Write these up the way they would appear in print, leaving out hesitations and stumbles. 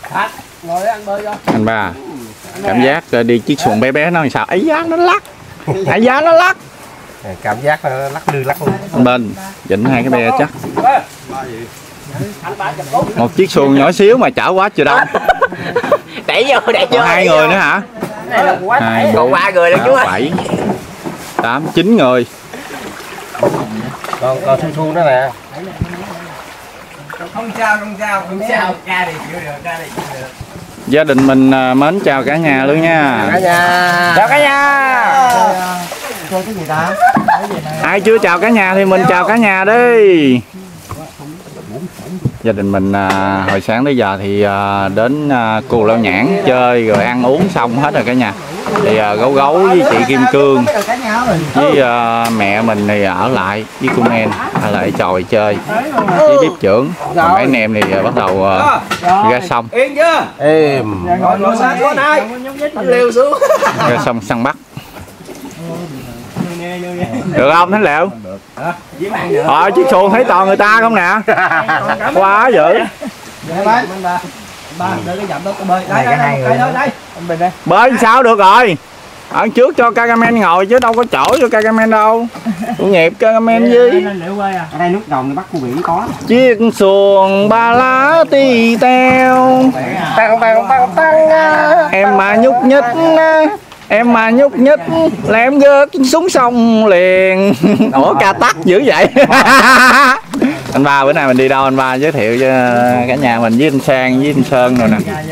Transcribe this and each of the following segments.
Ngồi ăn bơi vô. Anh ba cảm giác đi chiếc xuồng bé bé nó làm sao ấy giá nó lắc, ấy giá nó lắc, cảm giác nó lắc lư lắc luôn. anh bên dịnh hai cái be chắc một chiếc xuồng nhỏ xíu mà chở quá trời đông. Đẩy vô hai người nữa hả? Hai, còn 3 người nữa chú ơi. 7 8 9 người. Còn su su đó nè. Không sao ca thì chịu được. Gia đình mình mến chào cả nhà luôn nha. Chào cả nhà. Chơi cái gì ta? Ai chưa chào cả nhà thì mình chào cả nhà đi. Gia đình mình hồi sáng tới giờ thì đến Cù Lao Nhãn chơi rồi ăn uống xong hết rồi cả nhà. Thì Gấu Gấu với chị Kim Cương với mẹ mình thì ở lại với cô Men ở lại tròi chơi với bếp trưởng. Còn mấy anh em thì bắt đầu ra sông. Yên chưa? Êm. Ngồi sát quá này. Liều xuống. Ra sông săn bắt. Được không Thánh Liệu? Chiếc xuồng thấy toàn người ta không nè. Quá dữ. Ba đưa cái dặm đó bơi. Đây. Bơi sao được rồi. Ở trước cho cameraman ngồi chứ đâu có chỗ cho cameraman đâu. Tội nghiệp cameraman gì. Ở đây nước ngầm bắt khu biển có. Chiếc xuồng ba lá tì teo. Em mà nhúc nhích. Em mà nhúc nhích là em gớt xuống sông liền. Ủa ca tắc dữ vậy. Anh ba bữa nay mình đi đâu anh ba giới thiệu cho cả nhà mình với anh Sang với anh Sơn rồi nè.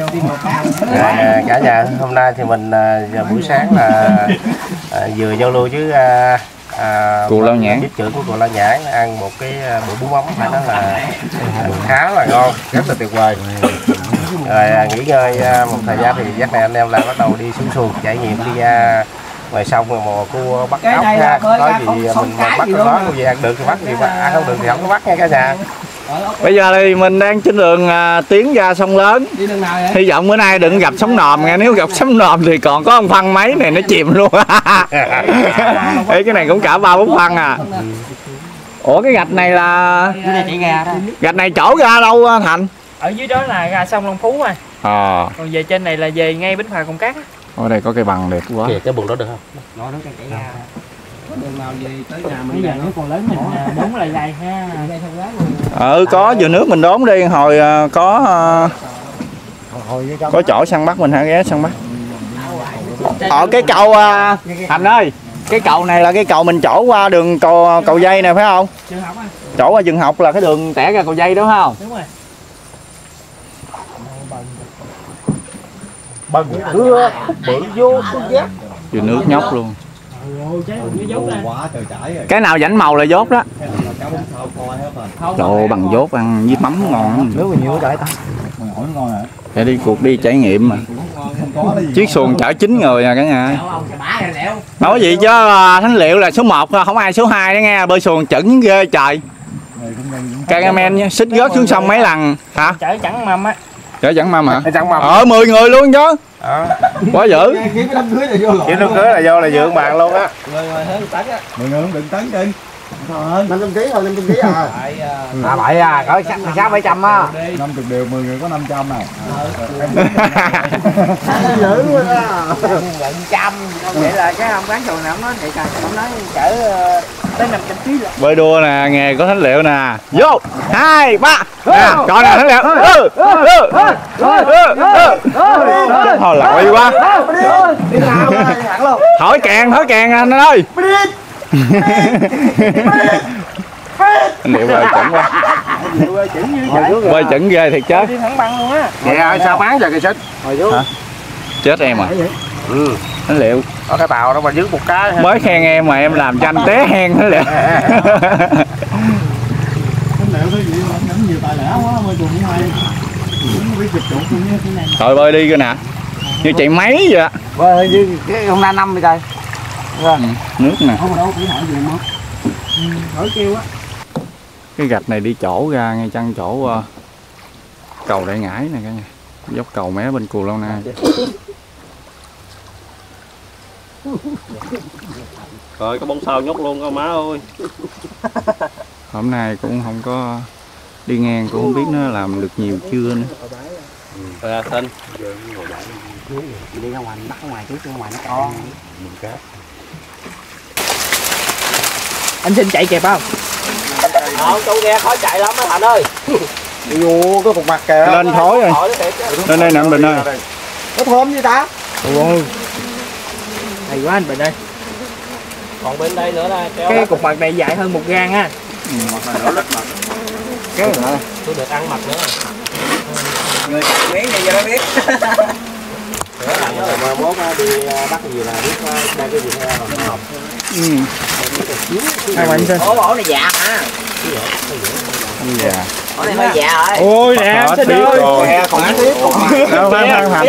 Cả nhà hôm nay thì mình buổi sáng là vừa giao lưu với Cù Lao Nhãn, bếp trưởng của Cù Lao Nhãn ăn một cái bữa bún mắm phải nói là khá là ngon, rất là tuyệt vời. Rồi nghỉ ngơi một thời gian thì dắt này anh em lại bắt đầu đi xuống xuồng trải nghiệm đi ra ngoài sông rồi mò cua bắt ốc ha. Có gì mình bắt con đó, gì ăn được thì bắt, gì ăn không được thì không có bắt nha cả nhà. Bây giờ thì mình đang trên đường tiến ra sông lớn. Hy vọng bữa nay đừng gặp sóng nòm nghe, nếu gặp sóng nòm thì còn có ông phân máy này nó chìm luôn. Ê, cái này cũng cả 3-4 phân à. Ủa cái gạch này là gạch này chỗ ra đâu Thành? Ở dưới đó là ra sông Long Phú rồi. Còn về trên này là về ngay Bến Phà Cồn Cát. Ở đây có cây bằng đẹp quá. Kìa, cái bùn đó được không? Nó chạy ra. Đường nào về tới nhà mình. Bây giờ nếu còn lớn mình đốn lại dài ha. Có vừa nước mình đốn đi hồi có chỗ săn bắt mình hả, ghé săn bắt. Cái cầu Thành ơi, cái cầu này là cái cầu mình trổ qua đường cầu dây này phải không? Trổ qua trường học là cái đường tẻ ra cầu dây đúng không? Đúng rồi. Bằng cưa bự vô xuống giác. Vừa nước nhóc luôn. Quá trời trải rồi. Cái nào rảnh màu là dốt đó. Đồ bằng dốt ăn với mắm ngon. Nước bao nhiêu trời ta? Ngon hả? Để đi cuộc đi trải nghiệm mà. Chiếc xuồng chở 9 người à cả nhà. Nói gì chứ Thánh Liệu là số 1 không ai số 2 đó nghe, bơi xuồng chẩn ghê trời. Cameraman xích rớt xuống sông mấy lần hả? Chở chẳng mâm á. Chở chẳng mâm hả? Chẳng mâm. 10 người luôn chứ. Quá dữ. Kiếm đám cưới là vô là dượng bàn luôn á. 10 người không đừng tấn trên. 500 kg thôi, 500 kg à. Vậy à, cỡ 600-700 á. 50 điều 10 người có 500 này. Dữ quá á. 100. Vậy là cái ông bán xuồng nào ông nói vậy trời, ông nói chở tới 500 kg là. Bơi đua nè, nghề của Thánh Liệu nè. Vô 2 3. Nè, coi nè Thánh Liệu. Thôi lội quá. Thổi kèn anh ơi. Anh Liệu bơi chuẩn quá. Bơi chuẩn ghê thiệt chết. Đi thẳng băng luôn á. Dạ sao bán giờ cây xích? Hả? Chết em à. Thánh Liệu. Có cái tàu đó mà dưới một cái. Mới khen em mà em làm cho anh té hen Thánh Liệu. Thánh Liệu cái gì mà nhắm nhiều tài lẻ quá mới dùng hay. Thôi bơi đi coi nè. Như chạy máy vậy ạ. Bơi như cái hôm nay năm rồi trời. Nước nè. Không đâu phải hỏi gì mà. Hỏi kêu á. Cái gạch này đi chỗ ra ngay chân chỗ cầu Đại Ngãi nè cả nhà. Dốc cầu mé bên Cù Lao Nai. Rồi có bông sao nhốt luôn con má ơi. Hôm nay cũng không có đi ngang, cũng không biết nó làm được nhiều chưa nữa. Tin. Đi ra ngoài bắt ngoài trước, ra ngoài nó con. Anh xin chạy kịp không? Con ghe khó chạy lắm á Thành ơi. Ủa, cái cục mặt kìa. Lên thối rồi. Lên đây nè anh Bình ơi. Có thơm gì ta? Ôi. Hay quá anh Bình ơi. Còn bên đây nữa là kéo. Cái cục mặt này dài hơn 1 gang ha. Kéo nữa. Tôi được ăn mặt nữa. Người cắt miếng này giờ nó biết. Mà mốt đi bắt gì là biết đây cái gì theo học. Hai bạn xin. Ổ này dạ hả? Dạ. Ổ này hơi dạ rồi. Ôi nè anh xin ơi. Còn ăn tiếp còn Khoan.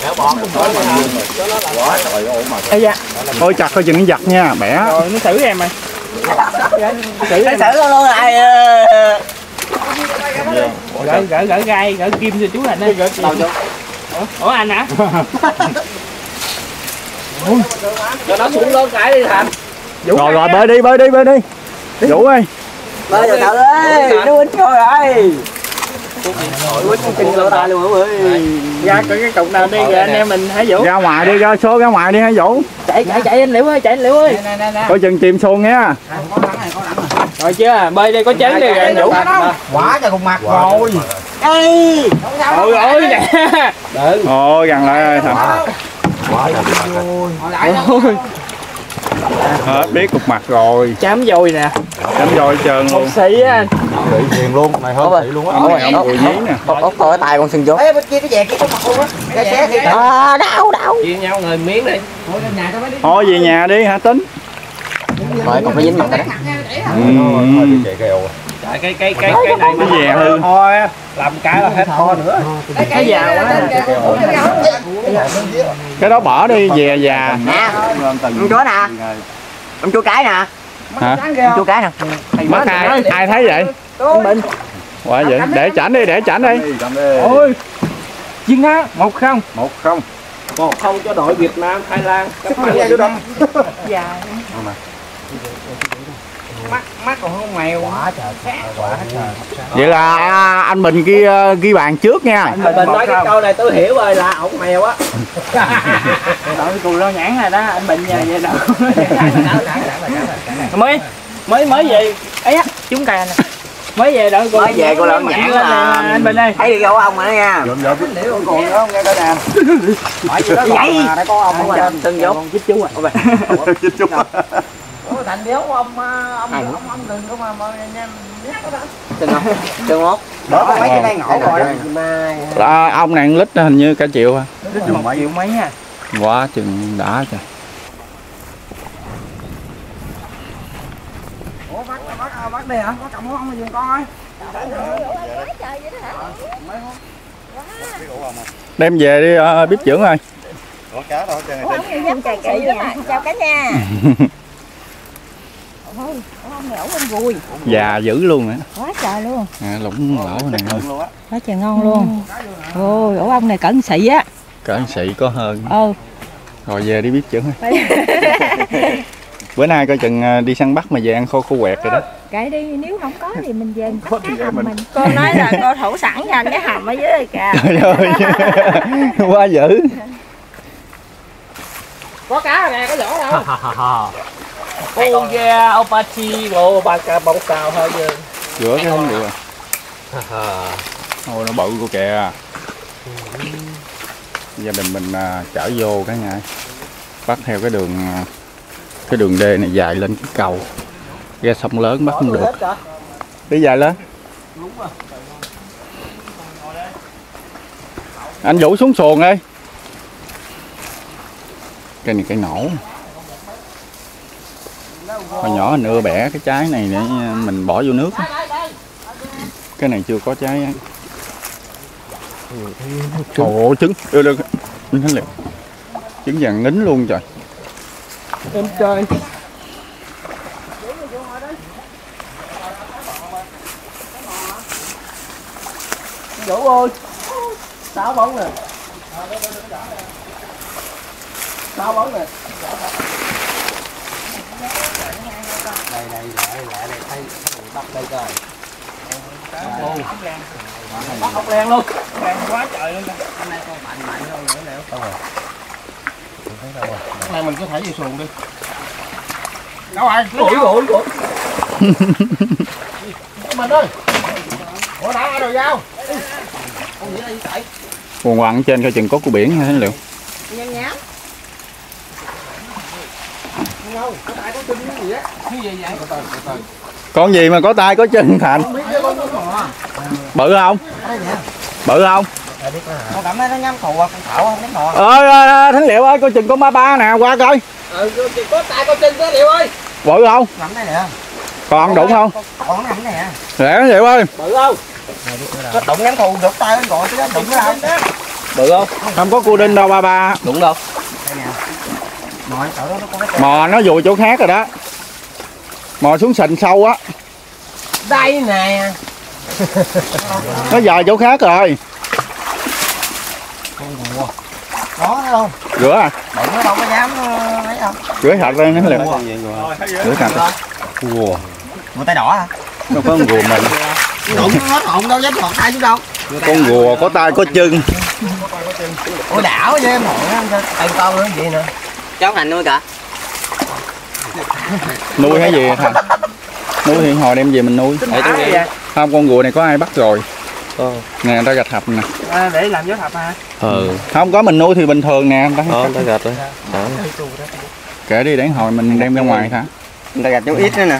Ây da. Ôi chặt coi chừng nó giật nha, bẻ. Rồi nó xử em rồi. xử luôn rồi. Gỡ gai, gỡ kim cho chú Thành ơi. Ủa anh hả? Cho nó xuống luôn cái đi Thành. Rồi bơi đi. Vũ ơi. Bơi rồi cậu ơi, nó quýnh coi rồi. Quýnh chân lỗ tai luôn mọi người. Ra coi cái cục nào đi rồi anh em mình hả Vũ? Ra ngoài đi, ra ngoài đi hả Vũ? Chạy anh Liễu ơi, Coi chừng chìm xuồng nha. Rồi chưa, bơi đi có chấn đi rồi anh Vũ. Quá trời cục mặt rồi. Ê. Ôi nè. Ôi gần lại ơi Thành. Hết biết cục mặt rồi. Chám dồi nè. Chấm dôi trơn luôn. Một xí á anh. Tiền luôn, này hơn tỷ luôn á. Ông này ông Bùi Nhí nè. Thôi cái tay con sừng vô. Ê bên kia nó về cái cục mặt luôn á. Cái xé thì đau. Chia nhau người miếng đi. Thôi về nhà đi hả Tính? Rồi còn phải dính mặt đó. Cái này Cái dè hư. thôi làm cái là hết kho nữa. Cái già quá. Cái đó bỏ đi, dè già. Nè. Ông chúa nè. Ông chúa cái nè. Hả? Ông chúa cái nè. Mất ai thấy vậy? Anh Bình. Quả vậy, để chảnh đi. Ôi. Chiến thắng 1-0. 1-0. 1-0 cho đội Việt Nam, Thái Lan. Dạ. Mắt còn không mèo. Quá trời. Vậy là anh Bình ghi bàn trước nha. Mình nói cái câu này tôi hiểu rồi là ổng mèo á. Đội cù lo nhãn rồi đó, anh Bình nhờ vậy đâu. Mới về ấy á, chúng ta nè. Mới về đội cù. Mới về cù lo nhãn là anh Bình ơi. Thấy đi gấu ông rồi đó nha. Còn không nghe coi nè. Hỏi gì đó Vậy. mà có ông Ông Tân vô. Chích chú à. Chích chú. Thành béo ông đừng có mà Từng không? Từng một. đó mấy cái này ngộ rồi đó. Ông này lít hình như cả triệu à. Lít 1 triệu mấy ha. Quá chừng đã trời. Ủa bắt đây hả? Có cầm không giùm con ơi. Đem về đi bếp trưởng ơi. Chào cả nhà. Ông này ổng lên vui. Già dữ luôn á. Quá trời luôn. Lủng lỗ này luôn. Quá trời ngon luôn. Ôi, ổ ong này cỡ xị á. Cỡ xị có hơn. Rồi về đi bếp trưởng ơi. Bữa nay coi chừng đi săn bắt mà về ăn khô quẹt rồi đó. kệ đi, nếu không có thì mình về bắt cá hầm mình. Cô nói là cô thủ sẵn cho anh cái hầm ở dưới đây kìa. Trời ơi. Quá dữ. Có cá rồi nè, có lỗ đâu. Oh yeah, Apache, bộ ba ca bóng sao thôi chứ. Rửa cái không được. Ôi nó bự cô kìa. Gia đình mình chở vô cả nhà. Bắt theo cái đường đê này dài lên cái cầu. Ra sông lớn bắt không được. Đi dài lên. Anh Vũ xuống xuồng đi. Cây này cây nổ. Hồi nhỏ nưa bẻ cái trái này để mình bỏ vô nước. Cái này chưa có trái á. Ồ trứng. Đưa trứng vàng nín luôn trời. Em chơi. Vũ ơi. 6 bóng nè. 6 bóng nè. Đây lại đây thấy bắt đây coi. Bắt ốc len luôn. Len quá trời luôn. Này mình có thể về xuồng đi. Đâu rồi? Ủa. Mình ơi. Ủa đã ai rồi dao? Quằn quằn trên coi chừng có cua biển hay liệu. Nhám nhám. Con gì mà có tay có chân Thành? Bự không? Bự không? Con cảm thấy nó nhắm thù con thảo không nhắm thò. Thánh Liệu ơi, coi chừng con ba ba nè, qua coi. Có tay có chân đó Liệu ơi. Bự không? Nằm đây nè. Còn đụng không? Còn nằm nè. Rẻ Liệu ơi. Bự không? Có đụng nhắm thù được tay lên gọi chứ đụng cái đâu. Bự không? Không có cua đinh đâu ba ba. Đụng đâu? Đây nè. Nội sợ nó có cái Mò nó vùi chỗ khác rồi đó. Mò xuống sình sâu á. đây nè. Nó dời chỗ khác rồi. Đó thấy không? Rửa à? Đụng nó đâu có dám ấy không? Rửa sạch lên nó liền. Rửa sạch. Wow. Người tay đỏ hả? Nó có con rùa mình. Đụng nó hết hồn đâu dám thọt tay xuống đâu. Con rùa có tay có chân. Ôi đảo với em hội á, tay to nữa vậy nè. Cháu Thành nuôi cả. Nuôi hay gì Thành? Nuôi thì hồi đem về mình nuôi. Không, con rùa này có ai bắt rồi. Nè, người ta gạch hập nè. Để làm gió thập hả? Không có mình nuôi thì bình thường nè. Người ta gạch rồi. Kệ đi để hồi mình đem ra ngoài thả. Người ta gạch chỗ ít nữa nè.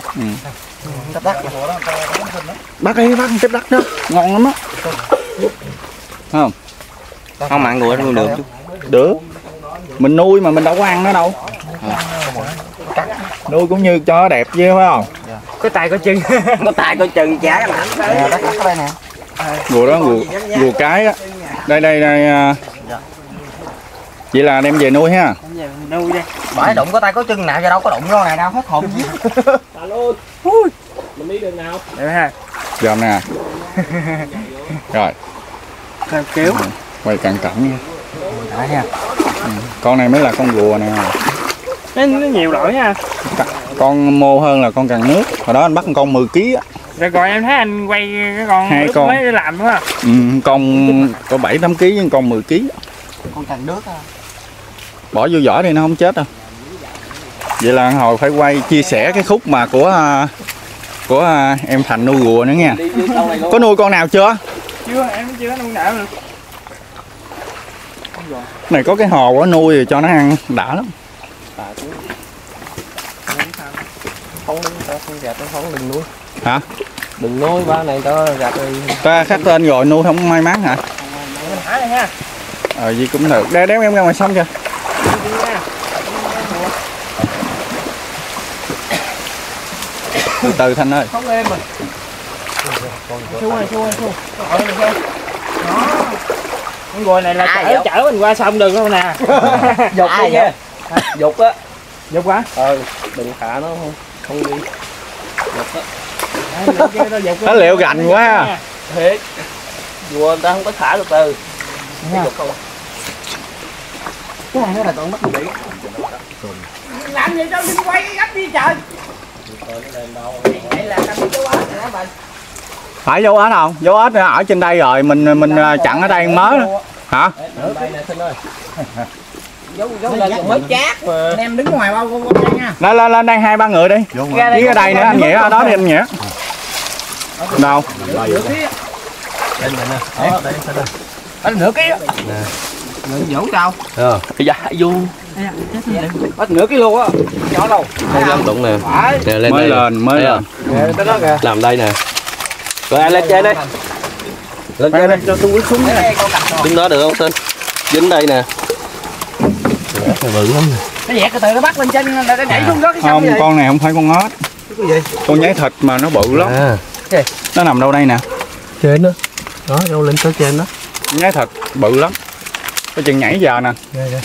Bắt đi, bắt tiếp bắt đó. Ngon lắm á. Không? Không mặn rùa nuôi được. Được. Mình nuôi mà mình đâu có ăn nó đâu. Nuôi cũng như cho đẹp chứ phải không? Có tay có chân. Có tay có chân chả cái mặn. Nè, đất đây nè. Rùa đó, rùa cái á. Đây. Vậy là đem về nuôi ha. Nuôi đi. Bởi đụng có tay có chân nào cho đâu có đụng vô này đâu hết hồn chứ. Mình đi đường nào? Được ha. Gồm nè. Rồi. Kiểu. Quay cẩn cẩn nha. Đấy nha. Con này mới là con rùa nè. Nó nhiều loại nha. Con mô hơn là con càng nước. Hồi đó anh bắt con 10 kg á. Rồi còn em thấy anh quay cái con 2 lúc con mới làm đúng không? Con có 7-8 kg với con 10 kg. Con càng nước á. Bỏ vô vỏ thì nó không chết đâu. Vậy là hồi phải quay chia sẻ cái khúc mà của em Thành nuôi rùa nữa nha. Có nuôi con nào chưa? Chưa, em chưa nuôi nào được. Này có cái hồ quá nuôi rồi cho nó ăn đã lắm. Không gạch không đừng nuôi. Hả? Đừng nuôi ba này to gạch rồi. Ta khắc tên rồi nuôi không may mắn hả? Thả đây nha. Gì cũng được. Đéo em ra ngoài sông kìa. Từ từ Thanh ơi. Không êm mình. Xu. Đó. Con rùa này là chở mình qua sông được không nè. Dục đi nha. Dục á. Dục quá. Đừng thả nó không đi. Nó liệu gành quá. Thiệt. Rùa người ta không có thả được từ. Dục không. Cái này nó là con bắt bị. Làm gì đâu đừng quay gấp đi trời. Phải dấu ếch không? Dấu ếch ở trên đây rồi, mình chặn ở đây mớ. Hả? Đây nè Sinh ơi. Dấu mới chát mà. Anh em đứng ngoài bao nha. Lên đây 2-3 người đi. Với ở đây nữa anh Nghĩa ở đó đi anh Nghĩa. Đâu? Đây nè. Đây Sinh ơi. Anh nửa ký á. Nửa vũ sao? Dạ vô. Bắt nửa ký luôn á. Nhỏ đâu? Không dám đụng nè. Nè lên Mới đây. lên. Tới đó kìa. Làm đây nè. Rồi anh lên trên đây. Lên trên đây. Cho tôi quýt xuống đây. Đứng đó được không Sinh? Dính đây nè. Bự lắm nè. Nó dẹt từ nó bắt lên trên nó nhảy xuống đó cái Không, con này không phải con ếch. Con nhái thịt mà nó bự lắm. Nó nằm đâu đây nè? Trên đó. Đó, đâu lên tới trên đó. Nhái thịt bự lắm. Có chừng nhảy giờ nè.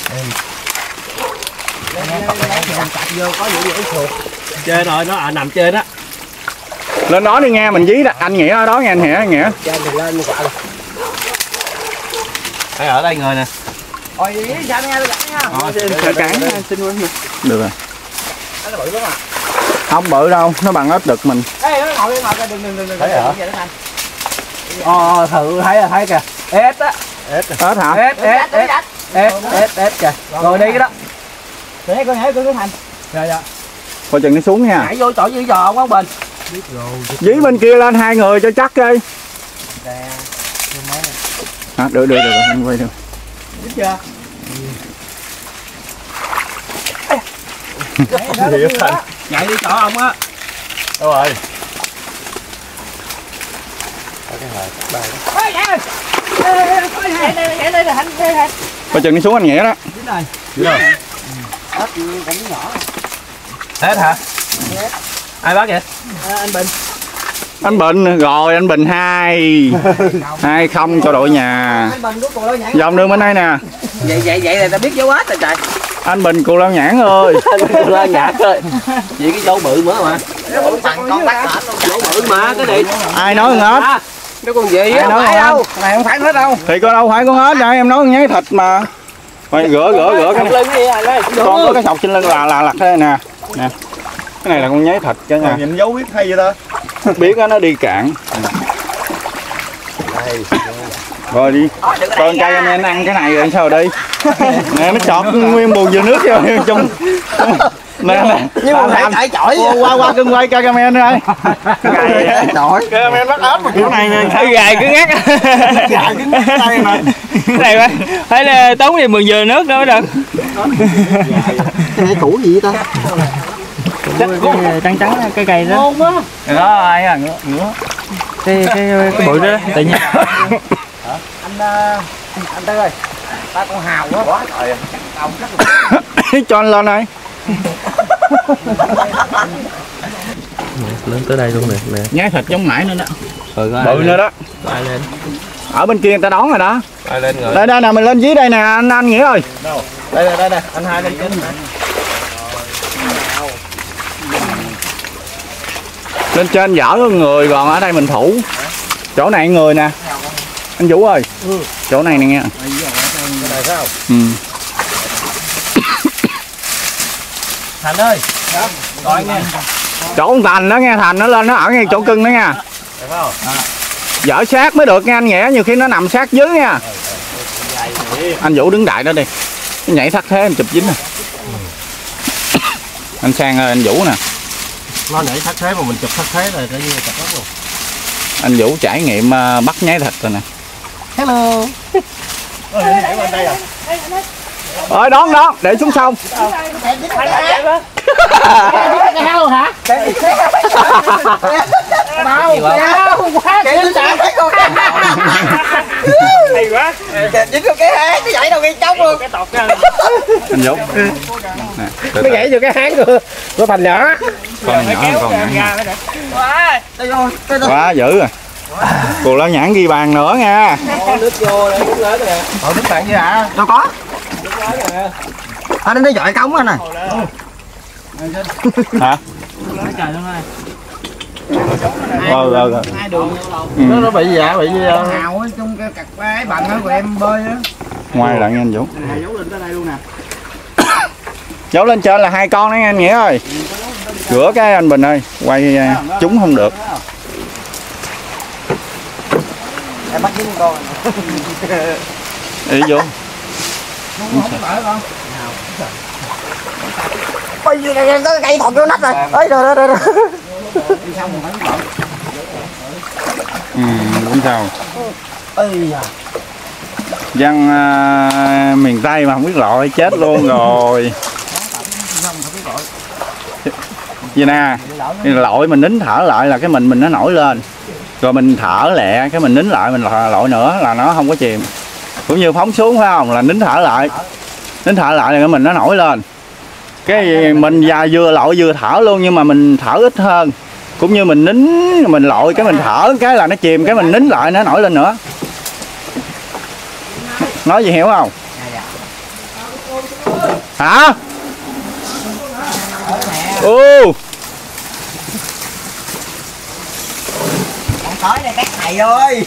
Trên rồi, nó nằm trên á. Lên đó đi nghe, mình dí anh Nghĩa ở đó nghe anh Nghĩa. Trên thì lên một quả rồi. Phải ở đây người nè. Ôi sao nghe tôi gặp nha. Xin quên nè. Được rồi. Nó bự lắm à. Không bự đâu, nó bằng ếch đực mình. Ê nó ngồi coi đừng. Thấy hả? Thử thấy kìa. Ếch á. Ếch hả? Ếch kìa. Rồi đi cái đó. Để con nhảy con Thành. Dạ. Coi chừng nó xuống nha. Nhảy vô chỗ dưới giò quá Bình. Dí bên kia lên 2 người cho chắc đi. Được, anh quay được. Biết chưa? Nhảy đi chỗ ông á. Đâu rồi? Coi chừng nó xuống anh Nghĩa đó. Hết hả? Ai bắt vậy? Anh Bình rồi, anh Bình 2-2-0 cho đội nhà. Dòng đường bên đây nè. Vậy là ta biết dấu hết rồi trời. Anh Bình Cù Lao Nhãn ơi. Cù Lao Nhãn ơi. Vậy cái dấu bự mới mà. Dấu bự mà cái này. Ai nói con ếch? Nó còn gì á? Nói Phải đâu? Cái này không phải hết đâu. Thì coi đâu phải con ếch đây, em nói con nhái thịt mà. Rồi gỡ cái này. Con có cái sọc trên lưng là lặt thế nè. Nè. Cái này là con nhái thịt cả nhà. Nhìn dấu biết hay vậy ta? Biết nó đi cạn. Rồi đi. Con cây anh ăn cái này rồi sao đi? Nè nó chọt nguyên bùn dừa nước vô trong. Nè. Nhưng mà phải cãi chổi. Qua cưng quay cameraman ơi. Chổi. Cameraman bắt ếch mà kiểu này nè. Cái gài cứ ngắt. Gài cứ ngắt đây nè. Cái này phải là tốn gì 10 dừa nước nữa mới được. Cái này củ gì vậy ta? Cái trắng cái cây đó. Đó ai à ngứa. Cái bụi đó tự nhiên. Anh Tư ơi. Ta con hào quá. Cho anh lên đây. Lớn tới đây luôn nè. Nhái thịt giống mãi nữa đó. Bự nữa đó. Ai lên? Ở bên kia người ta đón rồi đó. Ai lên rồi? Đây nè, mình lên dưới đây nè anh Nghĩa ơi. Đây nè, anh hai lên trên. Lên trên dở người, còn ở đây mình thủ. Chỗ này người nè. Anh Vũ ơi. Chỗ này nè nghe. Thành ơi. Gọi nghe. Chỗ ông Thành đó nghe, Thành nó lên nó ở ngay chỗ cưng đó nha. Dở sát mới được nha anh Nghĩa, nhiều khi nó nằm sát dưới nha. Anh Vũ đứng đại đó đi. Nó nhảy thắt thế anh chụp dính nè. Anh Sang ơi, anh Vũ nè. Nó nhảy thắt thế mà mình chụp thắt thế rồi tự nhiên chụp lắm luôn. Anh Vũ trải nghiệm bắt nhái thịt rồi nè. Hello. Nhảy bên đây à? Ơi đón để xuống sông. Cái hao hả? Đâu? Quá. Hay quá. Dính vô cái háng, nó nhảy đâu ngay trong luôn. Cái tọt ra. Anh Vũ. Nó nhảy vô cái háng của Thành nhỏ. Con nhỏ con nhỏ. Quá. Quá dữ rồi. Cù Lao Nhãn ghi bàn nữa nha. Nước vô đây, nước lớn nè. Nước bạn chứ hả? Đâu có. Anh nó dọi cống anh nè. Hả? Trời ơi. Rồi. Hai đường. Nó bị gì vậy? Bị hào ở trong cái cặp cái bằng của em bơi á. Ngoài lại nghe anh Vũ. Dấu lên tới đây luôn nè. Dấu lên trên là 2 con đó nghe anh Nghĩa ơi. Rửa cái anh Bình ơi, quay chúng không được. Em bắt dính con. Đi vô. Ôi cái cây thọt vô nách rồi. Ơi rồi. Cũng sao. Ây da. Dân miền Tây mà không biết lội chết luôn rồi. Vậy nè, lội mình nín thở lại là cái mình nó nổi lên. Rồi mình thở lẹ, cái mình nín lại mình lội nữa là nó không có chìm. Cũng như phóng xuống phải không? Là nín thở lại. Nín thở lại là cái mình nó nổi lên. Cái mình vừa lội vừa thở luôn nhưng mà mình thở ít hơn. Cũng như mình nín, mình lội cái mình thở cái là nó chìm, cái mình nín lại nó nổi lên nữa. Nói gì hiểu không? Hả? Con tới đây các thầy ơi.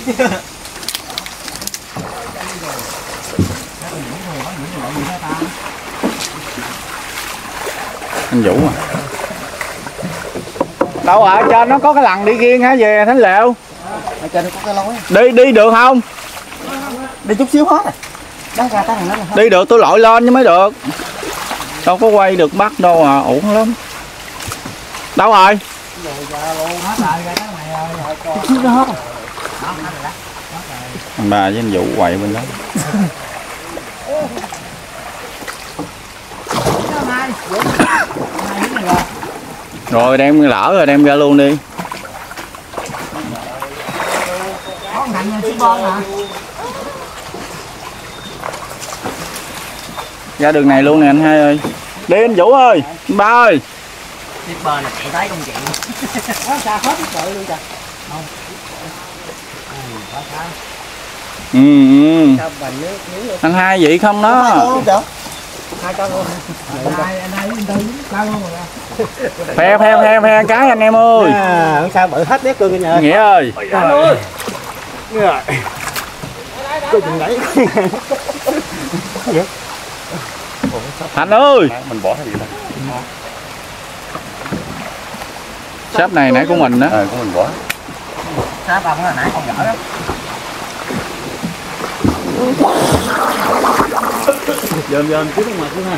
Anh Vũ à. Đâu ở trên nó có cái lằn đi riêng hả về Thánh Lệu? trên có cái lối. Đi được không? Đi chút xíu hết rồi. Đó ra tới nó là Đi được tôi lội lên chứ mới được. Đâu có quay được bắt đâu à, ổn lắm. Đâu rồi? Bà với anh Vũ quậy bên đó. Rồi đem lỡ rồi đem ra luôn đi. Ra đường này luôn nè anh hai ơi. Đi anh Vũ ơi, anh Ba ơi. Shipper là chạy tới công chuyện. Quá xa hết cái trời luôn trời. Anh hai vậy không đó. Hai con luôn. Phe cái anh em ơi. sao bự hết đét cương nha. Nghĩa ơi. Tôi chừng đấy. Thành ơi. Mình bỏ cái gì đó. Sáp này nãy của mình đó. Của mình bỏ. Sáp ông là nãy con gỡ đó. Dòm chứ không mặt luôn ha.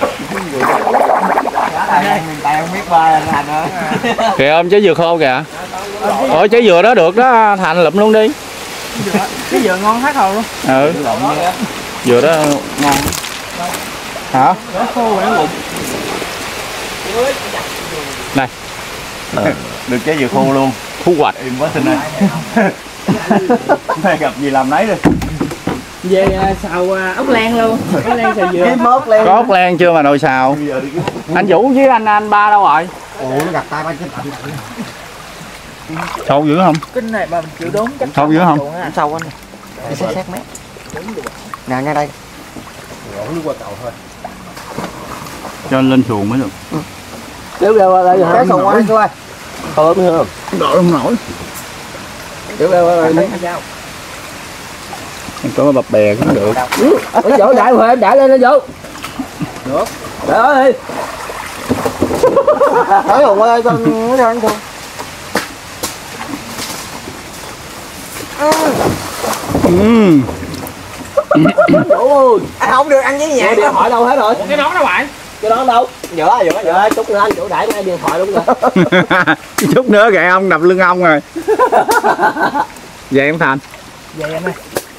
Mình tay không biết bơi anh Thành ơi. Kìa ôm trái dừa khô kìa. Ôi trái dừa đó được đó, Thành lụm luôn đi. Cái dừa ngon hết hồi luôn. Ừ. Dừa đó ngon. Hả? Khô rồi nó lụm. Này. Được trái dừa khô luôn. Thu hoạch. Im quá xin ơi. Nay gặp gì làm nấy đi. Về xào ốc len luôn. Ốc len xào dừa. Có ốc len chưa mà nồi xào? Anh Vũ với anh Ba đâu rồi? Ủa nó gặp tay ba chết tận. Sâu dữ không? Kinh này mà mình chịu đốn chắc. Sâu dữ không? Sâu anh. Đi xét mét. Nào ngay đây. Gỗ nước qua cầu thôi. Cho lên xuồng mới được. Kéo ra đây cái xuồng qua chú ơi. Ôm hương. Đợi không nổi. Kéo ra đây sao? Có bập bè cũng được. Ở chỗ đại Huệ đại lên nó vô. Được. Trời ơi. Thấy hùng ơi con nó ăn không? Ôi, không được ăn với nhà. Điện thoại đâu hết rồi? Cái nón đâu bạn? Cái đó đâu? Giữa chút nữa anh chỗ đãi ngay điện thoại đúng rồi. Chút nữa kệ ông đập lưng ông rồi. Vậy em Thành. Vậy anh ơi.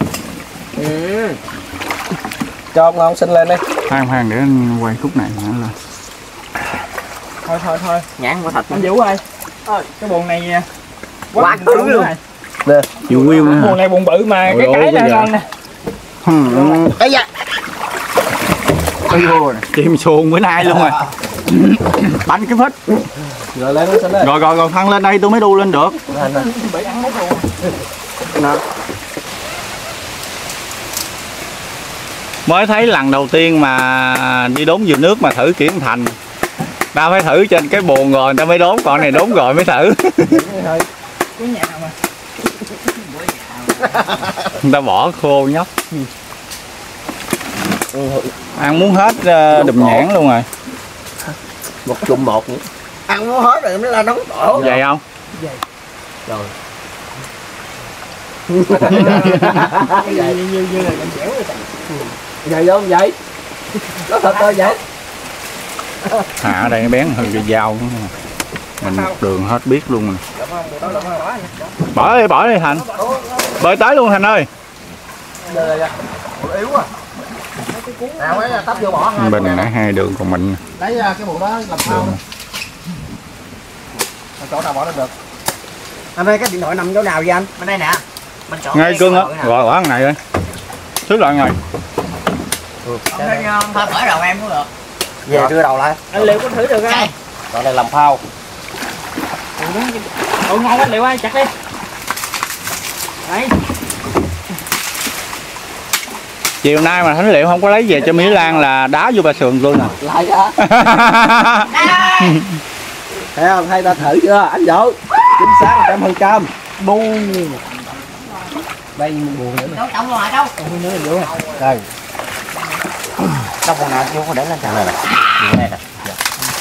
Cho ông ngon xin lên đi. Khoan để anh quay khúc này nữa là. Thôi. Nhãn quả thịt. Anh Vũ ơi. Cái buồn này quá cứng luôn. Nè, chịu nguyên nữa. Buồn này buồn bự mà cái là ngon nè. Ây da. Chim xuồng bữa nay luôn rồi. Bánh cái phết. Rồi lên nó xin đi. Rồi thăng lên đây tôi mới đu lên được. Bị ăn hết luôn. Mới thấy lần đầu tiên mà đi đốn dừa nước mà thử kiểu Thành. Ta phải thử trên cái bồn rồi ta mới đốn, còn này đốn rồi mới thử. Cái nhà mà. Người ta bỏ khô nhóc. Ăn muốn hết đùm nhãn luôn rồi. Một chùm một nữa. Ăn muốn hết rồi mới là nóng tổ. Vậy không? Vậy. Rồi. Như là mình dẻo rồi. Vậy không vậy? Nó thật thôi vậy. Ở đây bén hơn cái dao nữa. Mình một đường hết biết luôn rồi. Bỏ đi Thành. Bơi tới luôn Thành ơi. Yếu à. Nào ấy tấp vô bỏ hai. Bên này nãy hai đường còn mình. Lấy cái bộ đó làm sao nữa. Chỗ nào bỏ nó được. Anh ơi cái điện thoại nằm chỗ nào vậy anh? Bên đây nè. Mình chọn Ngay cưng á, gọi bỏ này ơi. Thứ loại này. Ông thôi bỏ đầu em cũng được. Về đưa đầu lại. Anh Liệu có thử được không? Chỗ này làm phao. Ủa ngon quá Liệu ơi, chặt đi. Đấy. Chiều nay mà Thánh Liệu không có lấy về cho Mỹ Lan là đá vô bà sườn luôn nè. Lại hả? Thấy không? Thấy ta thử chưa? Anh Vũ. Chính xác 100%. Bu. Đây buồn nữa. Đâu trọng rồi đâu. Còn nữa Vũ. Đây. Đâu còn nào vô có để lên tràn này nè. Này nè.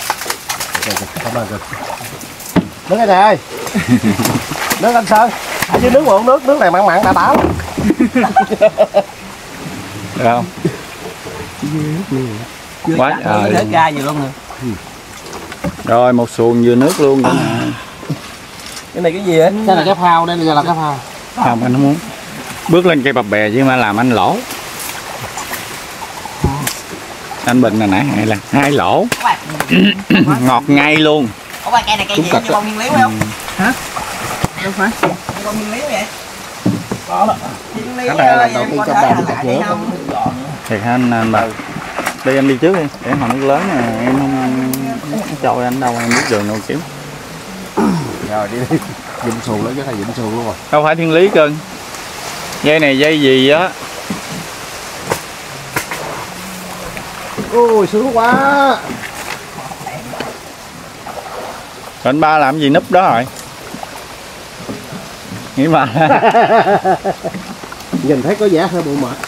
Cảm ơn. Đứng đây nè ơi. Đứng anh Sơn. Chứ nước mà uống nước này mặn mặn đã táo. Được không? Quá trời. Hết ra gì luôn nè. Rồi một xuồng dừa nước luôn nữa nè. Cái này cái gì á? Cái này cái phao, đây là cái phao. Không, anh không muốn. Bước lên cây bập bè chứ mà làm anh lỗ. Anh Bình là nãy hay là 2 lỗ. Ngọt ngay luôn. Ủa cây này cây gì? Như bông nguyên lý phải không? Hả? Đâu phải. Như bông nguyên lý vậy? Cái này là đầu tiên trong đời thật nữa. Thiệt hả anh bà? Đi anh đi trước đi, để hồi nước lớn mà em không trôi anh đâu, em biết đường đâu kiếm. Rồi đi đi. Dụm xuồng lấy cái thầy dụm xuồng luôn rồi. Đâu phải Thiên Lý cưng. Dây này dây gì á? Ôi sướng quá. Anh ba làm gì núp đó rồi? Nghĩ mà. Nhìn thấy có vẻ hơi bụng mệt.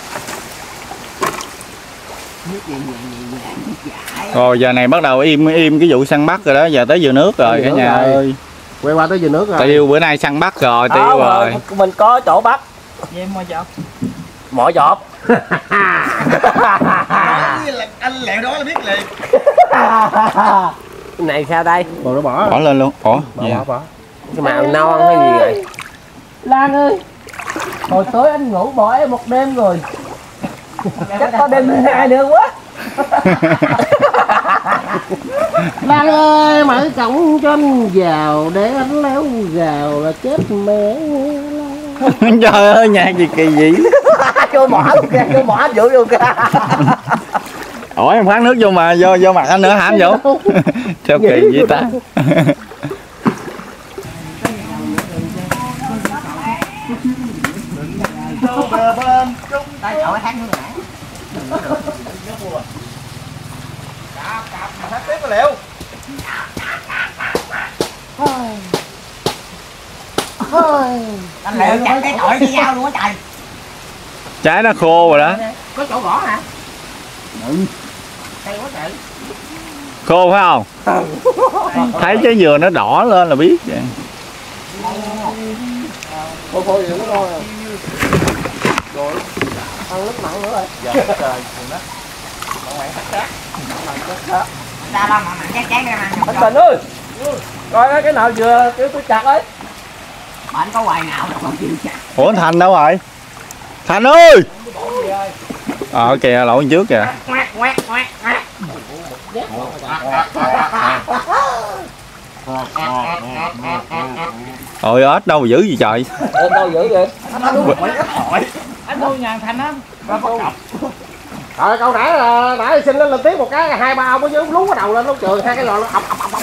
Rồi giờ này bắt đầu im cái vụ săn bắt rồi đó, giờ tới dừa nước rồi cả nhà ơi. Quay qua tới dừa nước rồi. Tiêu bữa nay săn bắt rồi, Tiêu rồi. Mình có chỗ bắt. Vậy mò chọt. Mỏ dọp. Anh lẹo đó là biết liền. Cái này sao đây? Rồi nó bỏ. Bỏ lên luôn. Ủa? Bỏ. Cái màu non hay gì vậy? Lan ơi. Hồi tối anh ngủ bỏ em một đêm rồi. Chắc có đêm thứ hai nữa quá. Lan ơi, mở cổng cho anh vào để anh léo gào là chết mẹ. Trời ơi, nhạc gì kỳ dị. Cho mỏ luôn kìa, cho mỏ anh Vũ luôn kìa. Ủa em khoáng nước vô mà vô mặt anh nữa hả anh Vũ? Sao kỳ vậy ta? Anh lẹo chặt cái tội với dao luôn á trời. Trái nó khô rồi đó. Có chỗ gõ hả? Khô phải không? Thấy trái dừa nó đỏ lên là biết vậy. Khô vậy nó thôi à. Rồi. Ăn nước mặn nữa rồi. Dạ trời, nó. Ra lo mà mặn chán ra mà. Anh Bình ơi. Coi cái nào vừa kêu tôi chặt ấy. Mà anh có hoài nào đâu không chịu chặt. Ủa anh Thành đâu rồi? Thành ơi! Kìa lộn trước kìa. Ôi ếch đâu dữ gì trời. Đâu dữ vậy? Anh nuôi nhà Thành á. Rồi câu nãy xin lên lần tiếp một cái 2-3 ông mới lú cái đầu lên nó trường 2 cái lò nó ọc.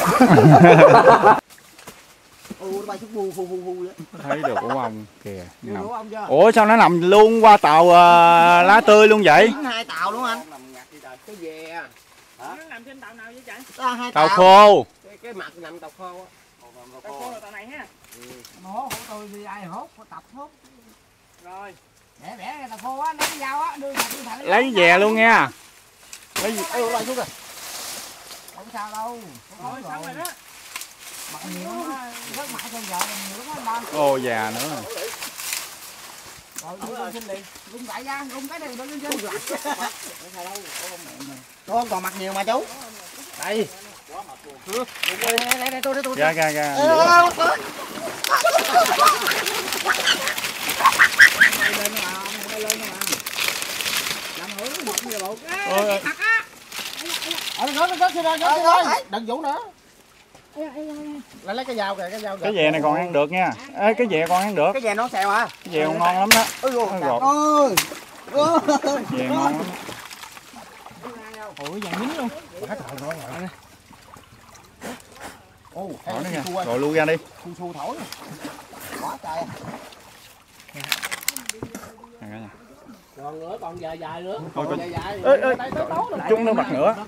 Thấy được ổ ong kìa. Ủa sao nó nằm luôn qua tàu lá tươi luôn vậy? 2 tàu luôn anh. Cái về à. Nó nằm trên tàu nào vậy trời? Tàu khô. Cái mặt nằm tàu khô á. Tàu khô là tàu này ha. Hốt tôi đi ai hốt, có tập hốt. Rồi. Bẻ ra tàu khô á, lấy cái dao á, đưa Lấy về luôn nha. Lấy gì? Ê lại xuống kìa. Không sao đâu. Rồi xong rồi đó. Mặt nhiều quá, rất mãi con vợ mình nhiều lắm anh. Ô già nữa. Rồi xin liền, rung đại ra, rung cái này đưa lên trên. Con còn mặt nhiều mà chú. Đây. Đây tôi. Ra. Đừng vũ nữa. Lấy cái dao kìa, cái dao. Cái dè này còn ăn được nha. Ê, cái dè còn ăn được. Cái dè nó xèo hả? Cái dè còn ngon lắm đó. Ôi gọt. ơi. Dè ngon lắm. Ủa vàng nhính luôn. Ô, Bỏ nó nha. Rồi lui ra đi. Su thổi. Quá trời. Còn nữa, còn dài nữa. Còn dài. Ê, chung nữa mặt nữa.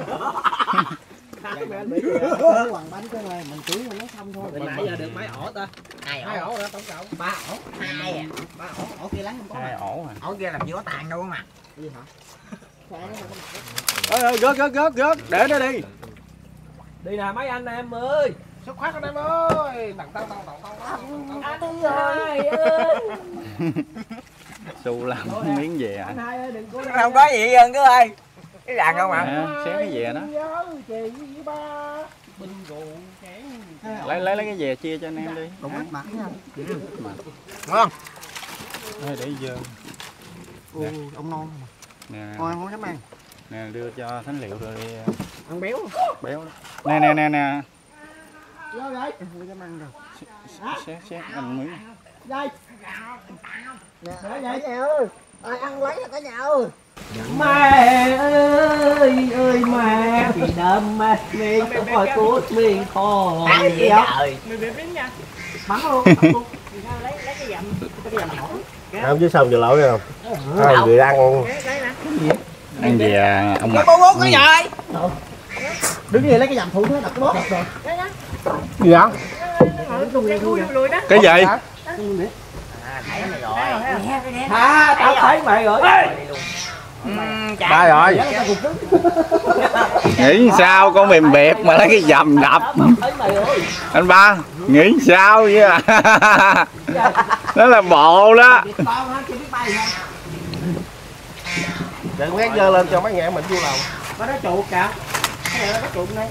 Hoàng bánh cái này mình cưới nó xong thôi. Từ nãy giờ được mấy ổ ta? 2 ổ đó tổng cộng. 3 ổ. 2 à. 3 ổ. Ổ kia lấy không có. 2 ổ à. Ổ kia làm gì có tàn đâu mà. Gì hả? Ê, gớt, để nó đi. Đi nè mấy anh em ơi. Xuất phát anh em ơi. Tặng tăng. Anh đi rồi. Su làm miếng về à. Không có gì hơn cứ ơi. Cái đàn không ạ? Xé cái về đó. Lấy cái về chia cho anh em đi. Ngon. Để giờ Ông non. Nè. Thôi không dám ăn. Nè đưa cho Thánh Liệu rồi đi. Ăn béo. Béo. Nè. Vô vậy. Không dám ăn rồi. Xé ăn miếng. Đây. Nè vậy ơi. Ai ăn lấy cả nhà ơi. Mẹ ơi mẹ vì đâm mẹ miền khỏi cút miền thôi. Mười bếp bếp nha. Bắn luôn. Lấy cái dặm. Không chứ xong giờ lỗi không? Hai người ăn Ăn gì à, ông Mặt. Bố cái gì? Đứng gì lấy cái dầm thủ nó đặt cái bóp rồi. gì hả? Cái gì? À, tao thấy mày rồi. Ba rồi. Nghĩ sao con mềm bẹp mà lấy cái dầm đập. Anh Ba, nghĩ sao vậy à? Đó là bộ đó. Để quét dơ lên cho mấy nghe mình vô lòng. Có đó trụ cả. Cái này nó có trụ đây.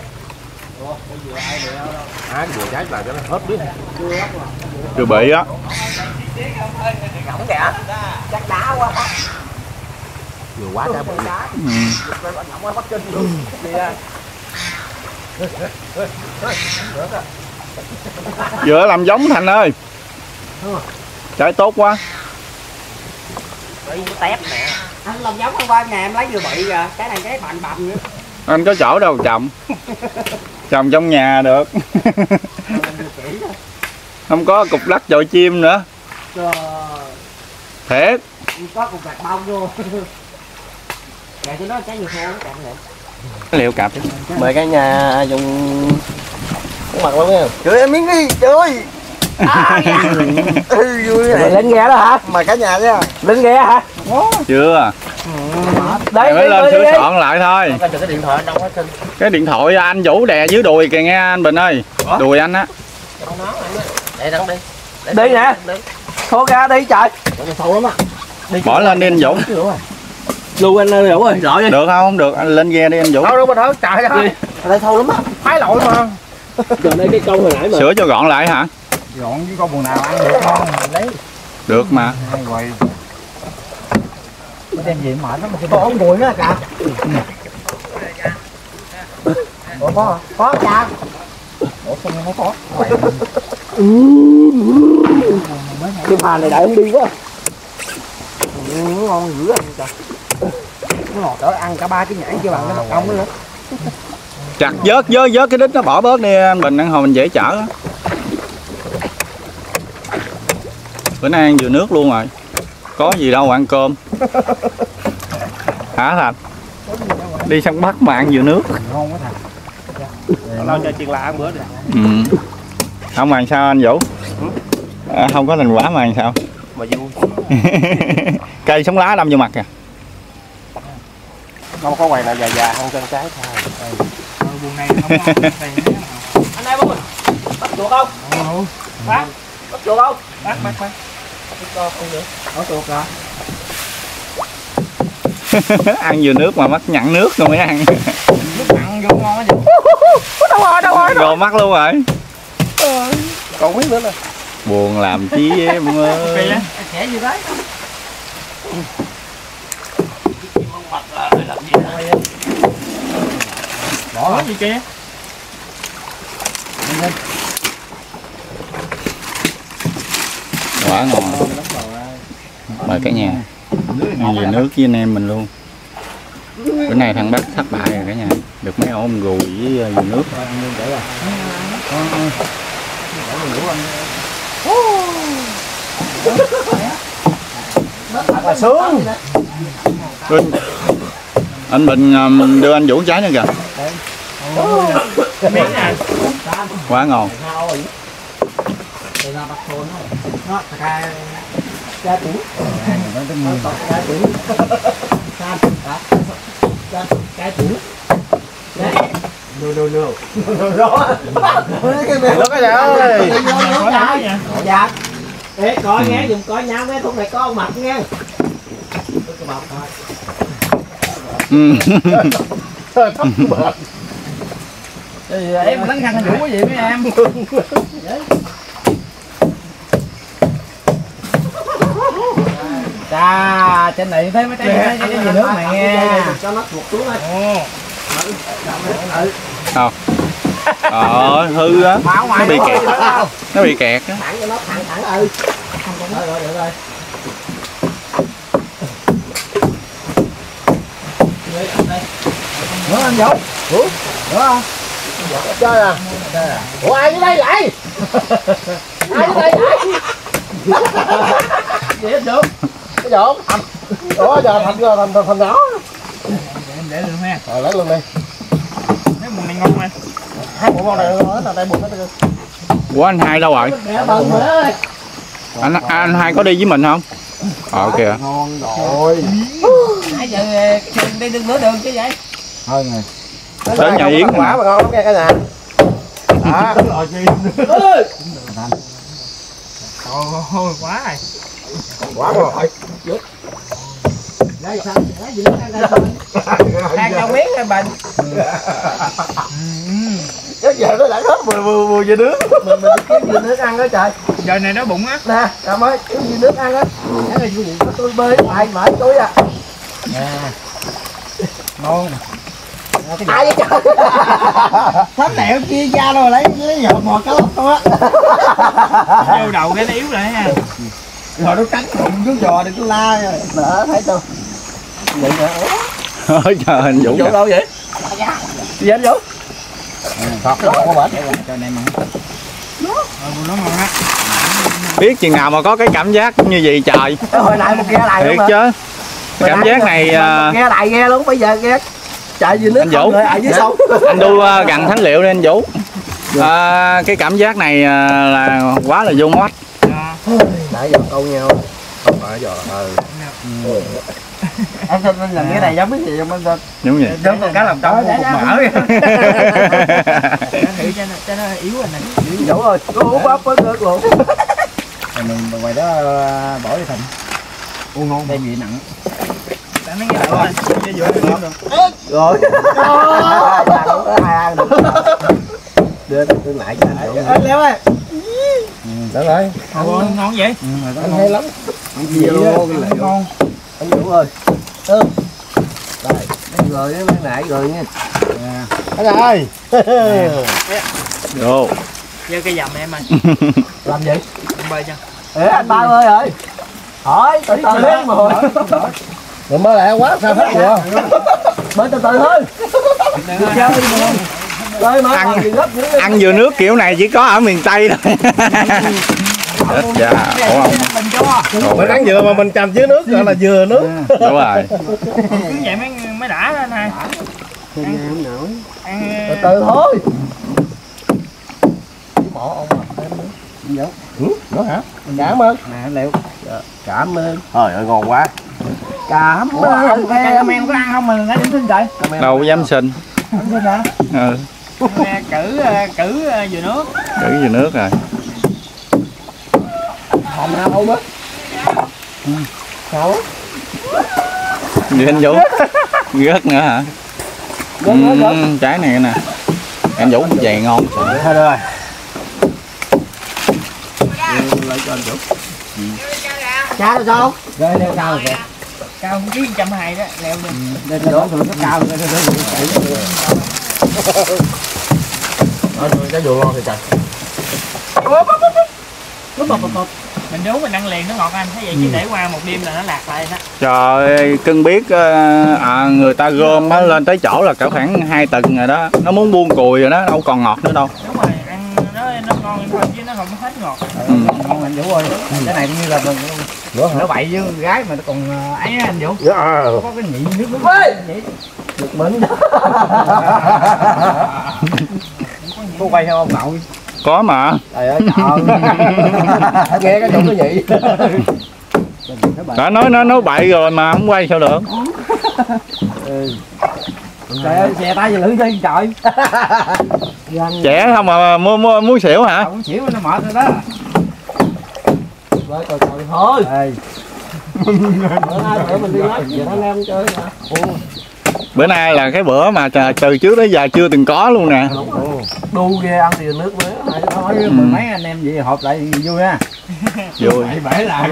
Vừa trái vào cho nó hết biết. Chưa bị á. Ngỗng kìa. Chắc đá quá. Vừa quá trái bự. Vừa làm giống Thành ơi. Trái tốt quá. Tép nè. Anh làm giống hôm qua ngày em lấy vừa bị kìa. Cái này cái bành bầm nữa. Anh có chỗ đâu trồng. Trồng trong nhà được. Không có cục đất chọi chim nữa. Thiệt. Có cục gạch bông vô. Kệ cho nó trái nhiều khô nó cạn lại. Liệu cặp. Mời cả nhà dùng mặt luôn nha. Cười em miếng đi, trời ơi. Vui này. Lên ghe đó hả? Mời cả nhà nha. Lên ghe hả? Chưa. Đấy, mới lên sửa soạn lại thôi. Cái điện thoại đâu hết trơn. Cái điện thoại anh Vũ đè dưới đùi kìa nghe anh Bình ơi. Đùi anh á. Để đắng đi. Đi nè. Thô ra đi trời. Thâu lắm á. Bỏ lên đi anh Vũ. Lưu anh ơi, Vũ ơi, gọi đi. Được không? Được, anh lên ghe đi anh Vũ. Thâu đâu mà thâu, trời ơi. Ở đây thâu lắm á. Phái lội mà. Giờ đây cái câu hồi nãy mà. Sửa cho gọn lại hả? gọn với con buồn nào ăn được không mình lấy Được mà. hai quầy đem gì mệt lắm mà Có ống bụi nữa cả. Ủa có cha. ủa sao không có cái phà này đại không đi quá. Ngon dữ anh trời. Nó ngọt đỡ ăn cả 3 cái nhãn chưa bằng cái mật ong nữa. Chặt vớt cái đít nó bỏ bớt đi anh Bình, ăn hồi mình dễ chở á. Bữa nay ăn vừa nước luôn rồi. Có gì đâu ăn cơm. Hả Thành? Đi săn bắt mà ăn vừa nước. ngon quá Thành. Lo cho chuyện lạ ăn bữa đi. Ừ. Không mà sao anh Vũ? À, không có thành quả mà sao? Mà vui. Cây sống lá đâm vô mặt kìa. Không có quầy nào già ăn chân trái thôi. Buồn này không ngon. Anh em ơi, bắt chuột không? Bắt chuột không? Bắt. Cho con nữa. Có chuột hả? Ăn vừa nước mà mắc nhặn nước rồi mới ăn. Nước mặn vô ngon quá vậy. Đâu rồi. Rồi mắc luôn rồi. Còn miếng nữa nè. Buồn làm chi em ơi. Khẽ gì đấy? Bỏ gì kia. Quả ngon. Mời cả nhà ăn về nước với anh em mình luôn. Bữa nay thằng Bắc thất bại rồi cả nhà. Được mấy ôm gùi với vừa nước. Thật là sướng. Bình. Anh Bình đưa anh Vũ trái nữa kìa. Quá ngon. Lúc cái ơi. Dạ. Ê, coi nghe, dùng coi nhau cái thùng này có mặt nghe. Em lắng khăn đủ cái gì mấy em. Chà, trên này thấy mấy cái gì nước này nghe. Cho nó thuộc xuống thôi. Đâu? Hư á. Nó bị kẹt. Nó bị kẹt á. Thẳng cho nó thẳng rồi. Rồi được rồi. Nữa anh Vũ. Nữa không? Chơi à? Ủa ai dưới đây vậy? Ai dưới đây vậy? Gì hết được? Cái dọn. Ủa giờ thành nhỏ. Để luôn ha. Rồi lấy luôn đi. Cái mùa này ngon mà. Hai bộ con này hết là đây buồn hết trơn. Ủa anh Hai đâu rồi? Anh Hai có đi với mình không? Ok. Ngon rồi. Nãy giờ đi đường nửa đường chứ vậy? Thôi nè. Đến nhà Yến quả mà ngon lắm nghe cả nhà. Đó. Ôi quá rồi. Quả rồi. Đây sao? Lấy gì nữa ăn cho miếng hay bệnh. Cái giờ nó đã hết vừa về nướng. Mình kiếm gì nước ăn đó trời. Giờ này nó bụng á. Nè, Trâm ơi, kiếm gì nước ăn á. Cái này gì có tôi bơi lại mở túi à. Nè. Ngon. Ai vậy trời? Thấm đẹo chia ra rồi lấy giọt bò cá lóc thôi á. Vô đầu cái nó yếu lại ha. Rồi nó cắn bụng nước giò đừng có la rồi. Nè, thấy chưa? Vậy nè. Ôi trời anh Vũ. Vũ đâu vậy? Gì anh Vũ? Phật nó không có bệnh. Cho này mà. Nó ngon á. Biết chừng nào mà có cái cảm giác như vậy trời. Hồi nãy một ghe lại Thiệt luôn chứ. Cảm giác này ghe lại ghe luôn, bây giờ ghe chạy về nước anh Vũ rồi ở dưới sông. anh đu gần thánh liệu đi anh Vũ. Cái cảm giác này là quá là vô mắt. Nãy giờ câu nhau. Không phải giờ Em xin mình làm cái này giống cái gì không anh? Đúng vậy. Giống con cá làm trống của cục mỡ. Thử cho nó yếu rồi nè. Vũ ơi, uống bắp với ngược luôn. mình ngoài đó bỏ đi thành. Ô ngon, đây vị nặng. Tặng nó nghe lại rồi. Rồi. Hai ăn được. Đưa tương lại cho anh. Anh Leo ơi. Đó rồi. Ngon vậy? Anh hay lắm. Gì ngon. Anh Vũ ơi. Đây, rồi mấy nãy rồi nha. Anh ơi. Vô. Giơ cây dầm em ơi. Làm gì? Em bơi cho. Ê anh Ba ơi ơi. Hỏi từ từ lên mà hồi. Rồi mới lại quá sao hết rồi. Mới từ từ thôi. Chơi mà. Chơi mà. Ăn vừa nước kiểu này chỉ có ở miền Tây thôi. Chết dạ. Ủa không? Mình ăn dừa mà mình chầm dưới nước gọi là dừa nước. Đúng rồi. Cứ vậy mới đã lên ha. Ăn nổi. Ăn Từ từ thôi. Bỏ ông mà em nữa. Nữa hả? Cảm ơn. Nè Liệu. Cảm ơn. Trời ơi ngon quá. Cảm ơn. Em có ăn không mà nãy điểm xin trời. Đâu dám xin. Ăn xin hả? Ừ. cử dừa nước. Cử dừa nước rồi. Hòm nào không á? Sao á? Gì anh Vũ? Rớt nữa hả? Trái này nè. Anh Vũ về ngon. Thôi rồi. Lấy cho anh Vũ. Cha rồi sao? Rồi leo cao rồi. Cao không ký 120 đó, leo lên. Đây nó đổ nó cao rồi. Cái dừa ngon thì trời. Mình nấu mình ăn liền nó ngọt anh, thấy vậy chứ để qua một đêm là nó lạc lại đó. Trời ơi, cưng biết người ta gom lên tới chỗ là cỡ khoảng 2 tuần rồi đó. Nó muốn buông cùi rồi đó, đâu còn ngọt nữa đâu. Đúng rồi, ăn nó ngon thôi chứ nó không hết ngọt. Ngon anh Vũ ơi. Cái này cũng như là nó bậy với con gái mà nó còn ấy anh Vũ. Có cái nhị nước nước. Được mến. Có quay theo ông nội. Có mà. Trời ơi trời. Nghe cái giọng cái nhị. Đã nói nó bậy rồi mà không quay sao được. Trời ơi, xe tay giờ lưỡi đi trời. Trẻ không mà muốn xỉu hả? Không xỉu nó mệt rồi đó. Rồi trời thôi. Bữa mình đi nói chuyện anh em chơi mà. Bữa nay là cái bữa mà từ trước đến giờ chưa từng có luôn nè. Đu ghê ăn tiền nước nữa. Nói mười mấy anh em vậy họp lại vui ha. Vui. Bảy lại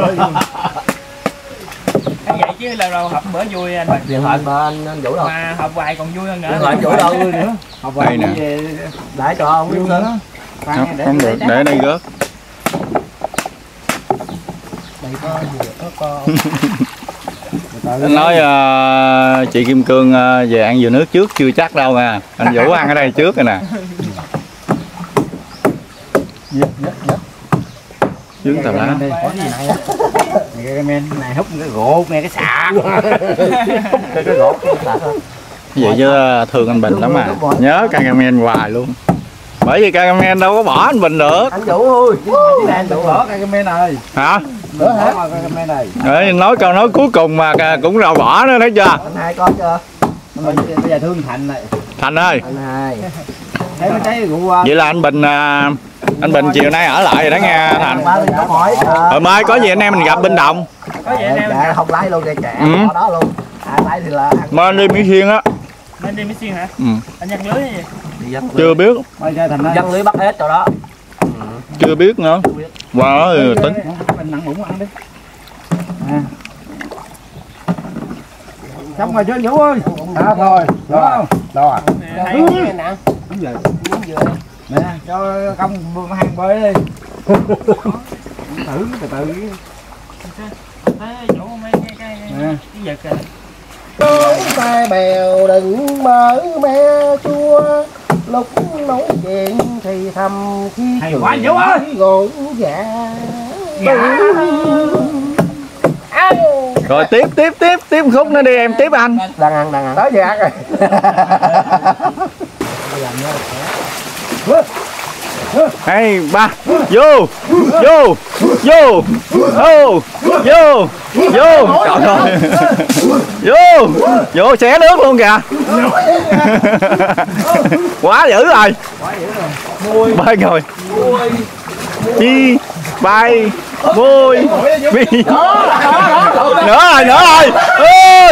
Vậy chứ lâu lâu họp bữa vui anh. Điện thoại mà anh Vũ đâu? Mà họp hoài còn vui hơn nữa. Điện thoại Vũ đâu nữa? học đây nè. Để cho ông Vui nữa. nữa. Không được, để đây rớt. Anh nói chị Kim Cương về ăn dừa nước trước chưa chắc đâu nha. Anh Vũ ăn ở đây trước rồi nè. Trứng tàu lá. Có gì này á? Cái men này hút cái gỗ, nghe cái xạ. Cái gỗ cái xạ thôi. Vậy chứ thương anh Bình lắm mà. Nhớ cameraman hoài luôn. Bởi vì cameraman đâu có bỏ anh Bình được. Anh Vũ ơi. Anh đừng bỏ cái men này. Hả? Bỏ cái men này. Để nói câu nói cuối cùng mà cũng rồi bỏ nữa thấy chưa? Anh hai con chưa? Bây giờ thương Thành này. Thành ơi. Anh hai. Thấy mấy trái rượu Vậy là anh Bình chiều nay ở lại rồi đó nghe Thành. Rồi mai có gì anh em mình gặp bên Đồng. Có vậy anh em. Dạ không lái luôn kìa trẻ ở đó luôn. Ai lái thì là Mai anh đi Mỹ Xuyên á. Anh đi Mỹ Xuyên hả? Ừ. Anh nhặt lưới gì? Chưa biết. Dân lưới bắt hết chỗ đó. Chưa biết nữa. Qua đó thì tính. Mình nặng bụng ăn đi. Xong rồi chưa Vũ ơi. Thôi. Đúng không? Đâu à? Hay nè. Đúng rồi. Nè, cho công hàng bơi đi. Thử từ từ. Thế chỗ mấy cái vật kìa. Mai bèo đừng mở me chua, lúc nói chuyện thì thầm khi Hay quá Vũ ơi. gọn dạ. Rồi tiếp khúc nữa đi em tiếp anh. Đang ăn tới giờ ăn rồi. Hai ba vô vô vô vô vô vô trời ơi vô vô xé nước luôn kìa. Quá dữ rồi. Bay rồi chi bay môi bi nữa rồi ơi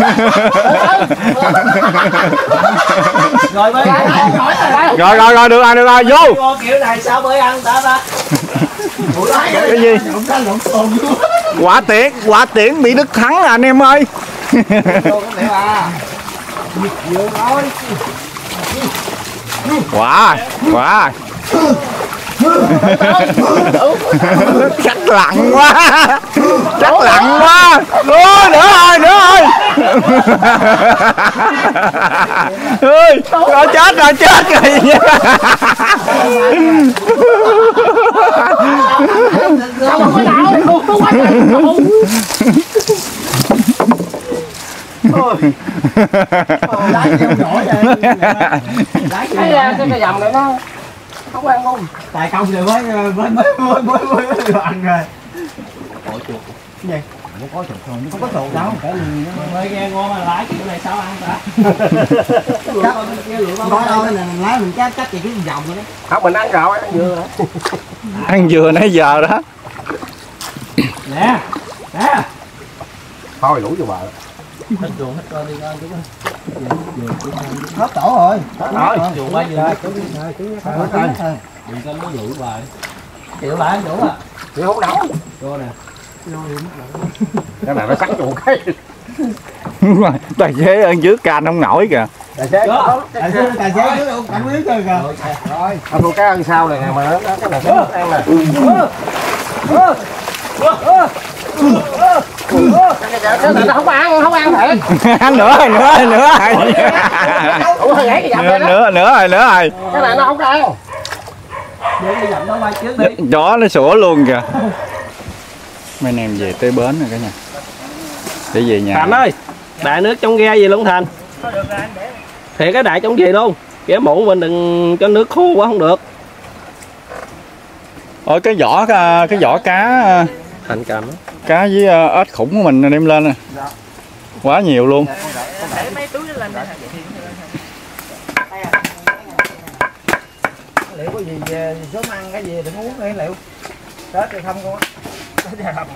rồi được rồi vô Kiểu này sao mới ăn ta? cái gì quả tiễn bị Đức Thắng à anh em ơi. Quả chắc lặng quá ôi nữa rồi ơi rồi chết rồi Cái dòng này nó không ăn luôn. Tại công rồi mới ăn rồi. Có chuột. Cái gì? Không có chuột thôi, không có chuột đâu. Cái gì nó mới nghe ngon mà lái kiểu này sao ăn ta? Có đâu nè, lái mình chắc gì cái vòng rồi đó. Không mình ăn rồi, ăn dừa đó. ăn dừa nãy giờ đó. Nè. Thôi lũ vô bờ. Hết tổ rồi. Rồi. Chuột bao nhiêu? Đừng có nó lũ bài. Chịu lại anh Vũ à. Chịu không nổi. Cho nè. Cái này nó cắn chuột cái. Tài xế ở dưới can không nổi kìa. Tài xế nó cảm biến chơi kìa. Rồi. Ăn luôn cái ăn sau này nè mà nó cái này nó ăn nè. Cái này nó không ăn thiệt. Ăn nữa rồi. Ủa hồi nãy cái dặm nữa rồi. Cái này nó không ăn. Để cái dặm nó qua trước đi. Chó nó sủa luôn kìa. Mấy anh em về tới bến rồi cả nhà. Để về nhà. Thành ơi, đại nước trong ghe gì luôn Thành. Thiệt cái đại trong gì luôn. Kẻ mũ mình đừng cho nước khô quá không được. Ôi cái vỏ cá Thành cầm. cá với ếch khủng của mình đem lên nè. Quá nhiều luôn. Để mấy túi lên đây. Liệu có gì sớm ăn cái gì đừng uống đi liệu. Tết thì không con á. Tết thì không.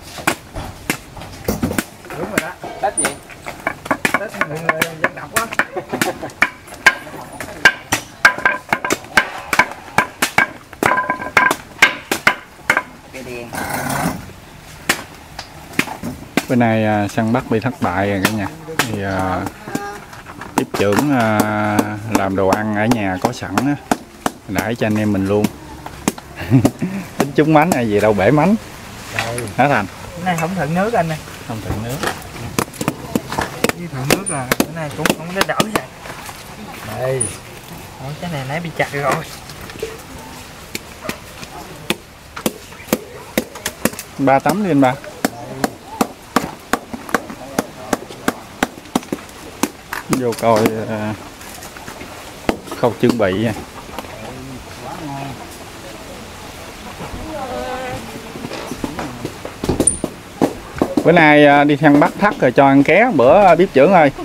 Đúng rồi đó. Tết gì? Tết người dân tộc á. Bữa nay săn bắt bị thất bại rồi cả nhà. Thì tiếp trưởng làm đồ ăn ở nhà có sẵn á, đãi cho anh em mình luôn. Tính trúng mánh hay gì đâu bể mánh. Hả Thành? Cái này không thận nước anh ơi. Không thận nước. Với thận nước là cái này cũng không có đỡ vậy. Đây. Ủa, cái này nãy bị chặt rồi. Ba tấm đi anh ba. Vô coi khâu chuẩn bị nha. Bữa nay đi săn bắt thắt rồi cho ăn ké bữa bếp trưởng ơi.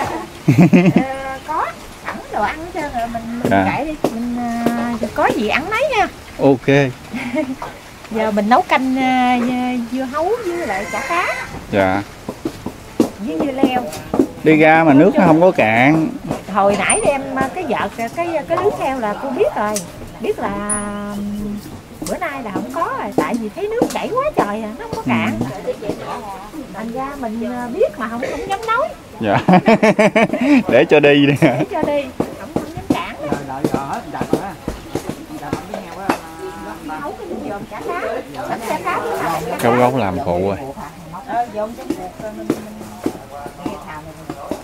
Có sẵn đồ ăn hết trơn rồi mình Dạ. kệ đi, mình có gì ăn nấy nha. Ok. Giờ mình nấu canh dưa hấu với lại chả cá Dạ. với dưa leo. Đi ra mà nước nó không có cạn. Hồi nãy đem cái vợt cái lưới theo là cô biết rồi, biết là bữa nay là không có rồi, tại vì thấy nước chảy quá trời à, nó không có cạn. Thành ra mình biết mà không dám nói. Dạ. Để cho đi đi. Để cho đi, không dám cản. Rồi hết chặt rồi á. Chặt với heo á. Nấu cái dòm chả cá, sẵn chả cá. Gấu gấu làm phụ rồi. Dòm trong cuộc rồi mình nghe thào này.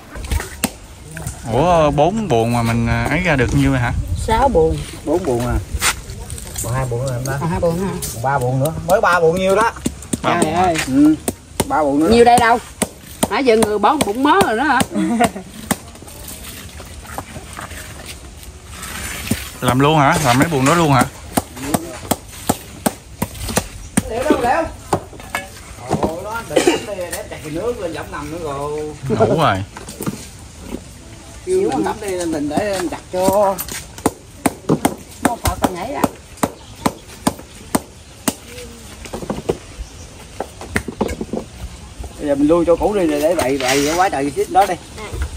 Ủa 4 buồn mà mình ấy ra được nhiêu rồi hả? 6 buồn. 4 buồn à. Còn 2 buồn nữa em đó. 2 buồn hả? Còn 3 buồn nữa. Mới 3 buồn nhiêu đó. Trời ơi. 3 buồn nữa. Nhiêu đây đâu? Nãy giờ người bón bụng mớ rồi đó hả? Làm luôn hả? Làm mấy buồn đó luôn hả? Liệu đâu liệu. Ồ nó để chặt cái nước lên giọng nằm nữa rồi. Ngủ rồi. Kêu mình đắp đi lên mình để chặt cho. Một phật còn nhảy ra. Bây giờ mình lui cho cũ đi rồi để bày quá trời xít đó đi.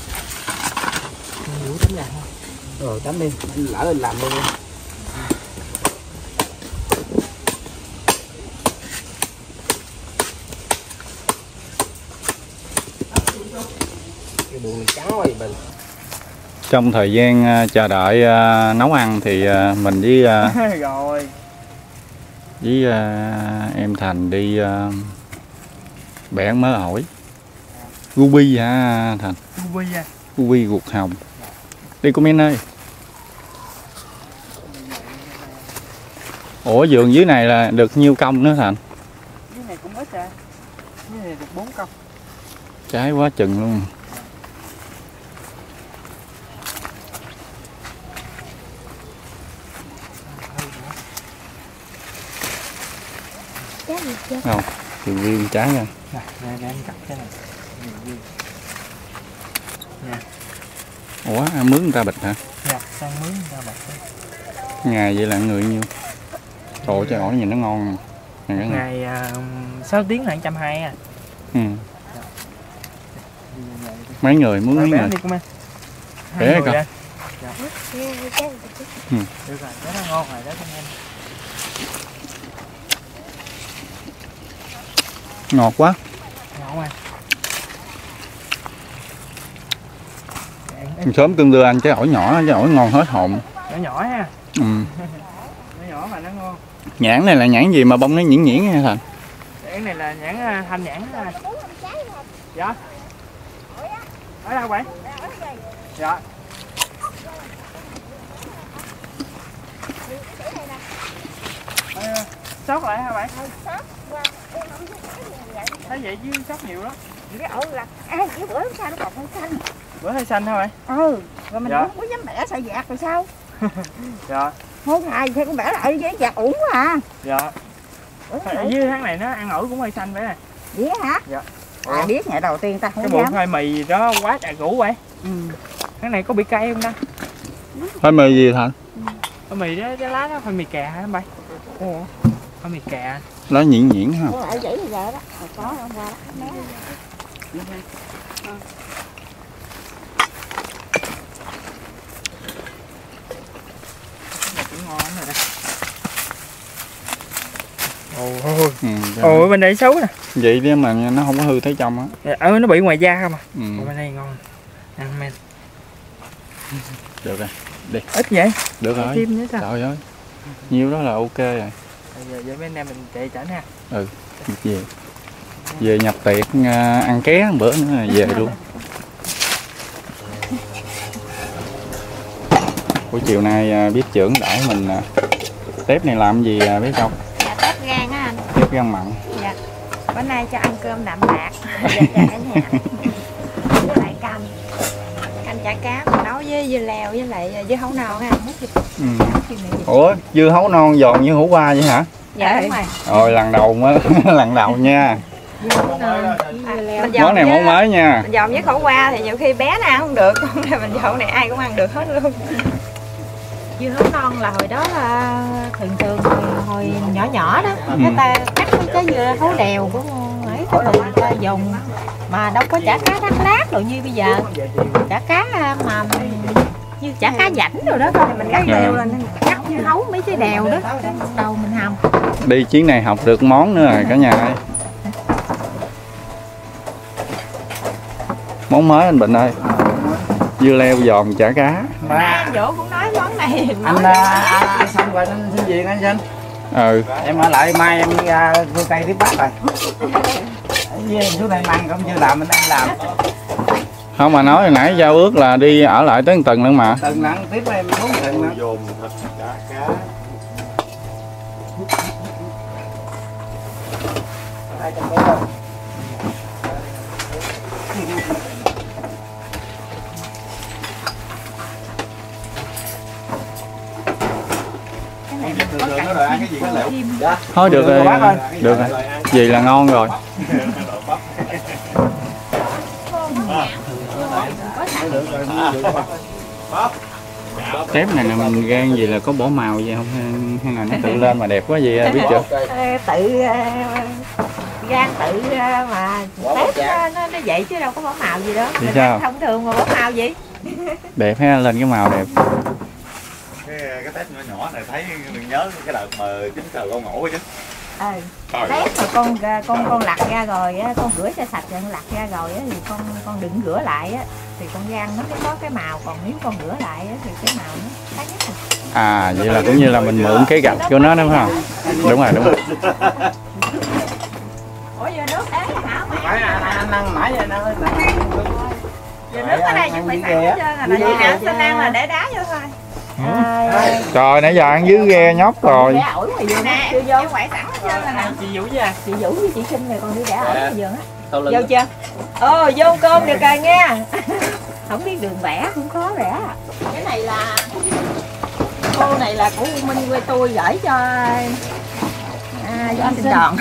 Rồi tắm đi, anh lỡ anh làm luôn. Cái buồn trắng rồi mình. Trong thời gian chờ đợi nấu ăn thì mình Rồi. với em Thành đi bẻ mớ ổi. Ruby hả Thành? Ruby à. Ruby ruột hồng. Đi cô Min ơi. Ủa vườn dưới này là được nhiêu công nữa Thành? Dưới này cũng ít à. Dưới này được 4 công. Trái quá chừng luôn. Không, thì viên trái nha. Này, để anh cắt cái này. Ủa, ăn mướn người ta bịch hả? Dạ, sang mướn ra bạc. Ngày vậy là người nhiêu? Trời ơi, trái ổi nhìn nó ngon nè. Ngày 6 tiếng là 120 à. Ừ. Mấy người mướn mấy người? Đi con em. Để coi. Ừ. Được rồi, cái đó ngon rồi đó con em. Ngọt quá. Ngon à. Sớm cưng đưa anh trái ổi nhỏ, trái ổi ngon hết hồn. Nhỏ nhỏ ha. Ừ. Nhỏ nhỏ mà nó ngon. Nhãn này là nhãn gì mà bông nó nhuyễn nhuyễn nha Thành? Nhãn này là nhãn thanh nhãn ha. Dạ. Ở đâu vậy? Dạ. Sót lại hả bạn? Thấy vậy chứ sót nhiều lắm. Cái ổi là cái bữa hôm sau nó còn hơi xanh. Bữa hơi xanh hả bạn? Rồi mình Dạ. không có dám bẻ sợi dạt rồi sao? Dạ. Mỗi ngày thì con bẻ lại với dạt uổng quá à. Dạ. Dưới tháng này nó ăn ổi cũng hơi xanh vậy nè. Biết hả? Dạ. À biết ngày đầu tiên ta không Cái bụng dám. khoai mì đó quá trời củ vậy. Cái này có bị cay không ta? Phải mì gì Thành? Cái mì đó, cái lá đó phải mì kè hả anh bay? Ồ, phải mì kè. Lá nhuyễn nhuyễn ha. Ở dãy bây giờ đó, có hôm qua đó. Cũng ngon lắm rồi đây. Ừ, Ồ, bên đây xấu nè. vậy đi mà nó không có hư thấy trong á. Nó bị ngoài da không à. Ừ. Ồ, bên đây ngon. Ăn men. Được rồi, đi. Ít vậy? Được rồi. Thêm nữa sao? Trời ơi, nhiêu đó là ok rồi. Bây giờ mấy anh em mình chạy chở nha. Về nhập tiệc ăn ké một bữa nữa là về luôn. Buổi chiều nay biết trưởng đãi mình tép này làm gì biết không? Dạ, tép gan á anh. Tép gan mặn. Dạ. Bữa nay cho ăn cơm đạm bạc. Dạ, cả nhà. Với lại canh chả cá mình nấu với dưa leo với lại dưa hấu non ha. Ủa, dưa hấu non giòn như hủ qua vậy hả? Dạ đúng rồi. Rồi lần đầu mới lần đầu nha. Mình Món này món mới nha. Mình dòm với khổ qua thì nhiều khi bé nó ăn không được, còn mình dọn này ai cũng ăn được hết luôn. Dưa hấu non là hồi đó là thường hồi nhỏ nhỏ đó, người ta cắt cái dưa hấu đèo của ấy của người ta dùng mà đâu có chả cá Đắk Lắk rồi như bây giờ, chả cá mà như chả cá rảnh rồi đó thôi, mình cắt đều lên cắt dưa hấu mấy cái đèo đó, đầu mình hầm. Đi chuyến này học được món nữa rồi cả nhà ơi. Món mới anh Bình ơi. Dưa leo giòn chả cá. Anh Vũ cũng nói món này. Anh xong rồi anh xin việc anh Sinh. Ừ. Em ở lại mai em ra cua cây tiếp bác rồi. Chú này mang cũng chưa làm, mình đang làm. Không mà nói hồi nãy giao ước là đi ở lại tới 1 tuần nữa mà. Tuần nắng tiếp em 4 tuần nữa. Dồn thịt cá. Thôi được rồi. Được rồi. Gì là ngon rồi. Tép này là mình gan gì là có bỏ màu gì không hay là nó tự lên mà đẹp quá gì biết chưa? Tự gan tự mà tép nó vậy chứ đâu có bỏ màu gì đó. Vì sao? Thông thường mà bỏ màu gì? Đẹp ha, lên cái màu đẹp. Cái tép nhỏ nhỏ này thấy mình nhớ cái đợt mà chính thời con ngổ chứ. Tép mà con lặt ra rồi á, con rửa cho sạch rồi con lặt ra rồi á thì con đừng rửa lại á thì con gan nó có cái màu, còn nếu con rửa lại á thì cái màu nó khác nhất rồi. À vậy là cũng như là mình mượn cái gạch của nó đúng không? Đúng rồi, đúng rồi. Ủa giờ nước ế hả mày? Phải anh ăn mãi vậy nó Giờ nước ở đây chuẩn bị sẵn hết trơn rồi, chị nào xin ăn là để đá vô thôi. Trời nãy giờ ăn dưới ghe nhóc rồi. Để ổi ngoài vườn nè, chưa vô quậy sẵn hết trơn rồi nè. Chị Vũ nha. Chị Vũ với chị Sinh này còn đi để ổi ngoài vườn á. Vô chưa? Vô cơm được rồi nha. Không biết đường vẽ cũng khó vẽ. Cái này là cô này là của Minh quê tôi gửi cho anh Sinh Đòn.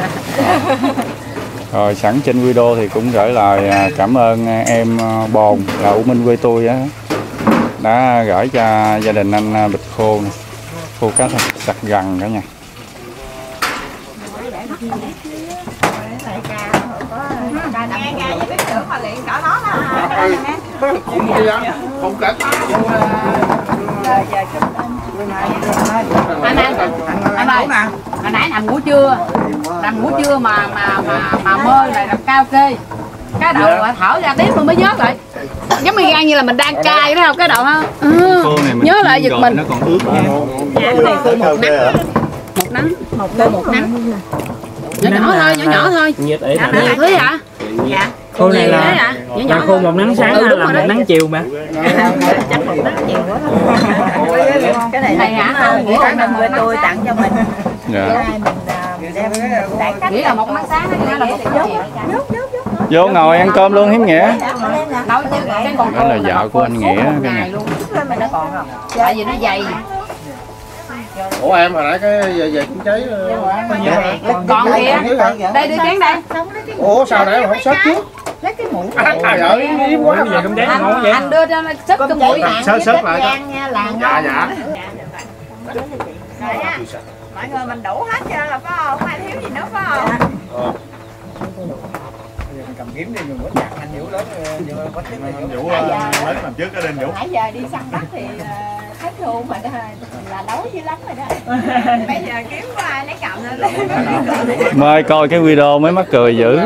Rồi sẵn trên video thì cũng gửi lời cảm ơn em Bồn là U Minh quê tôi á, đã gửi cho gia đình anh Bịch Khô này. Khô cá sặc gần cả nhà. Nghe với biết trưởng mà liền cỡ nó Không cẩn. Anh ơi, hồi nãy nằm ngủ trưa mà mơ rồi nằm cao kê cái đầu thở ra tiếp mới nhớ lại, giống như gan như là mình đang cay đó không, cái đầu ha nhớ lại giật mình. Nó còn ướt nha. Một nắng nhỏ thôi Nhiệt ế nhiều thứ hả? Dạ. Khô này là khô một nắng sáng hay là một nắng chiều mà? Chắc một nắng chiều quá thôi. Cái này hả? Nghĩ là người tôi tặng cho mình. Dạ. Mình đem đại khách. Nghĩ là một nắng sáng hay là một nắng chiều? Vô ngồi ăn cơm luôn Hiếm Nghĩa. Đâu chứ cái con Đó là vợ của anh Nghĩa cái này. Mình nó còn không? Tại vì nó dày. Ủa em hồi nãy cái về cũng cháy Còn kìa. Đây đưa chén đây. ủa sao nãy mà không xếp trước? lấy cái mũ Trời ơi, hiếm quá. Cái gì cũng đáng ngon vậy. Anh đưa cho nó sức cái mũi. Sớt lại đó. nha là Dạ dạ. mọi người mình đủ hết trơn là phải không? Không ai thiếu gì nữa phải không? Cầm kiếm đi mình có chặt anh Vũ lớn có tiếng Anh Vũ lớn làm trước cái đinh Vũ. Nãy giờ đi săn bắt thì hết thu mà là đấu dữ lắm rồi đó. Bây giờ kiếm có ai lấy cầm lên. Mời coi cái video mới mắc cười dữ.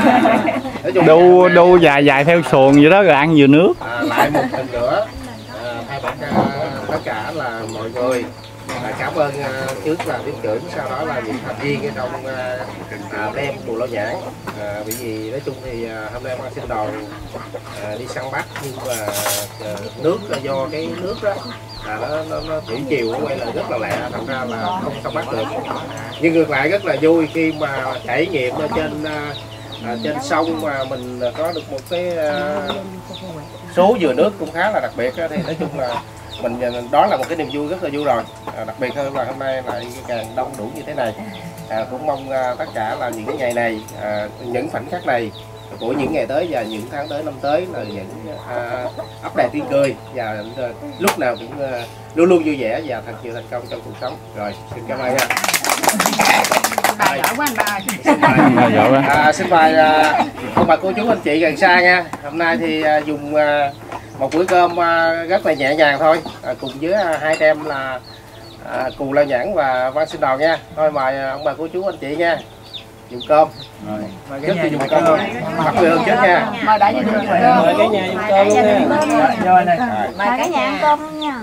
Đu dài theo xuồng vậy đó rồi ăn vừa nước. Lại một lần nữa thay mặt tất cả là mọi người cảm ơn trước là tiếp trưởng, sau đó là những thành viên ở trong đem Cù Lao Nhãn. Bởi vì nói chung thì hôm nay ban sinh đoàn đi săn bắt nhưng mà nước do cái nước đó nó thủy chiều quay lại rất là lẹ, thành ra là không săn bắt được. Nhưng ngược lại rất là vui khi mà trải nghiệm ở trên sông mà mình có được một cái số dừa nước cũng khá là đặc biệt đó. Thì nói chung là mình đó là một cái niềm vui rất là vui rồi, đặc biệt hơn là hôm nay lại càng đông đủ như thế này. Cũng mong tất cả là những cái ngày này, những khoảnh khắc này của những ngày tới và những tháng tới năm tới là những ấp đầy tiếng cười và lúc nào cũng luôn luôn vui vẻ và thật nhiều thành công trong cuộc sống. Rồi xin cảm ơn nha. Bà giỏi quá anh ba. Xin mời ông bà cô chú anh chị gần xa nha. Hôm nay thì dùng một bữa cơm rất là nhẹ nhàng thôi, cùng với hai em là Cù Lao Nhãn và Văn Sinh Đòn nha. Thôi mời ông bà cô chú anh chị nha, dùng cơm. Trước khi dùng cơm thôi, bắt người hơn trước nha. Mời đại gia đình dùng cơm. Mời cả nhà dùng cơm nha. Vô này. Mời cả nhà ăn cơm nha.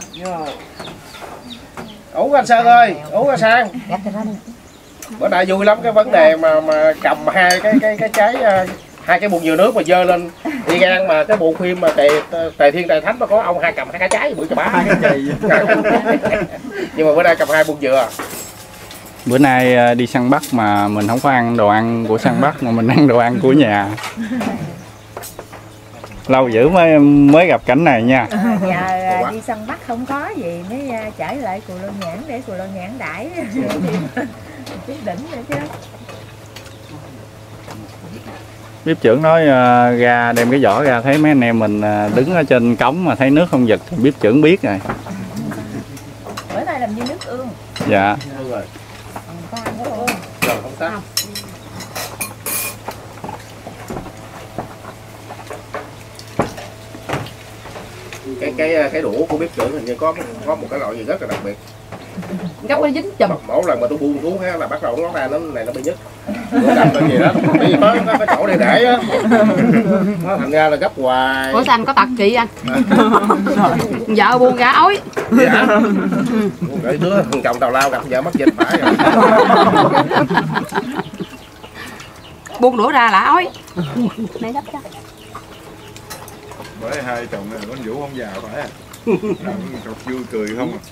Ủa anh Sơn ơi, ủa anh Sang. Bữa nay vui lắm cái vấn đề mà cầm hai cái trái, hai cái bùn dừa nước mà dơ lên đi ngang mà cái bộ phim mà Tề Thiên Tề Thánh mà có ông cầm hai cái trái bữa cho bá. Nhưng mà bữa nay cầm hai bùn dừa. Bữa nay đi săn bắt mà mình không có ăn đồ ăn của săn bắt mà mình ăn đồ ăn của nhà. Lâu dữ mới gặp cảnh này nha. Giờ đi săn bắt không có gì mới trở lại Cù Lao Nhãn để Cù Lao Nhãn đãi. Chút đỉnh nữa chứ. Bếp trưởng nói ra đem cái vỏ ra, thấy mấy anh em mình đứng ở trên cống mà thấy nước không giật thì bếp trưởng biết rồi. Bữa nay làm như nước ương. Dạ. Rồi. Có ăn có ương. Rồi không tắt. Cái đũa của bếp trưởng hình như có một cái loại gì rất là đặc biệt. Gấp nó dính chùm. Mỗi lần mà tôi buông xuống là bắt đầu nó ra nó này nó bị nhức. Nó đâm lên gì đó. Bởi vì có cái chỗ này để á. Nó thành ra là gấp hoài. Ủa sao anh có tật chị anh? Vợ buông gà ối. Dạ. Để đứa thằng chồng tào lao gặp vợ mất dịch phải rồi. Buông đũa ra là ối. Này gấp cho. Bởi hai chồng này con Vũ không già phải à. Cọc vui cười không à.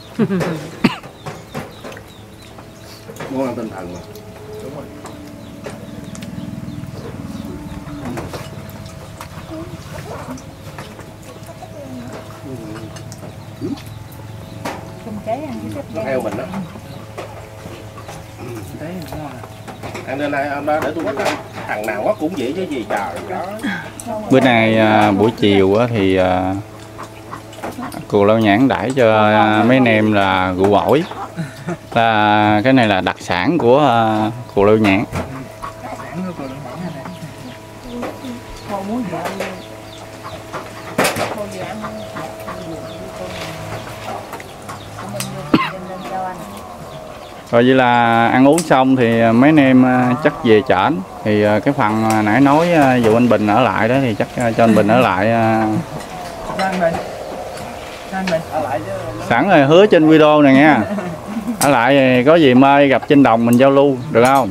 Muốn ăn tinh thần mà. Đúng rồi. Không chế ăn cái xếp Theo mình đó. Ăn lên này anh ba để tôi bắt đó. Thằng nào quá cũng vậy chứ gì trời đó. Bữa nay buổi chiều thì Cù Lao Nhãn đãi cho mấy anh em là rượu ổi. Cái này là đặc sản của Cù Lao Nhãn. Rồi vậy là ăn uống xong thì mấy anh em chắc về trển. Thì cái phần nãy nói dù anh Bình ở lại đó thì chắc cho anh Bình ở lại. Sẵn rồi hứa trên video này nha. Ở lại có gì mời gặp trên đồng mình giao lưu được không?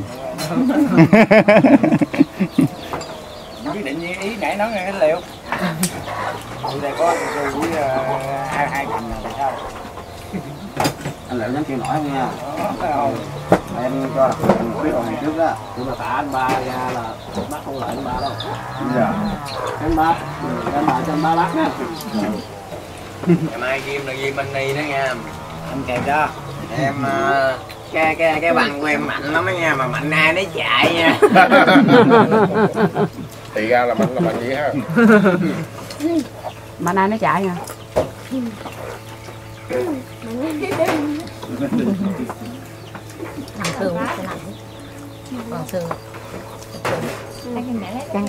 Quyết định ý nãy nói nghe cái liệu. Đây có với hai thằng là sao? Anh liệu nhắn kêu nổi không nha? Em cho anh biết rồi ngày trước đó. Nhưng mà thả anh ba ra là bắt không lại anh ba đâu. Dạ. Anh ba cho anh ba bắt nha. Ngày mai ghim là ghim anh đi đó nha. Anh kèm cho. Em cái bằng của em mạnh lắm á nha, mà mạnh ai nó chạy nha. Thì ra là mạnh vậy ha. Mạnh ai nó chạy nha. Thằng Sương sẽ làm. Còn Sương. Căng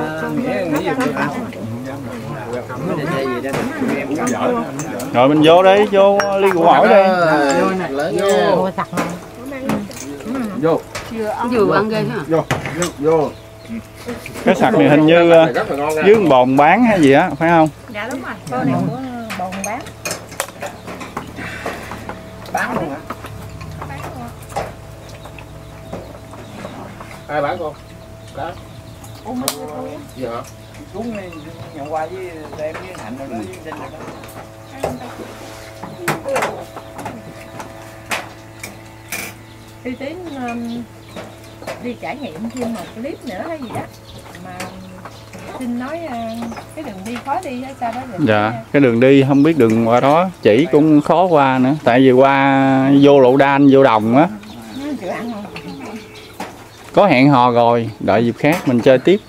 Rồi mình vô đi, vô ly rượu ổi đi. Vô sặc nè. Vô. Vừa ăn ghê ha. Vô. Cái sặc này hình như dưới bồn bán hay gì á, phải không? Dạ đúng rồi, cô này của bồn bán. Bán luôn hả? Ai bán con? Cá. Gì hả? Xuống đi nhận qua với em với Hạnh rồi đó với Sinh rồi đó. Đi Tiến đi trải nghiệm thêm một clip nữa hay gì đó mà Sinh nói cái đường đi khó đi hay sao đó rồi. Dạ, cái đường đi không biết đường qua đó, chỉ cũng khó qua nữa, tại vì qua vô Lộ Đan, vô Đồng á. Có hẹn hò rồi, đợi dịp khác mình chơi tiếp.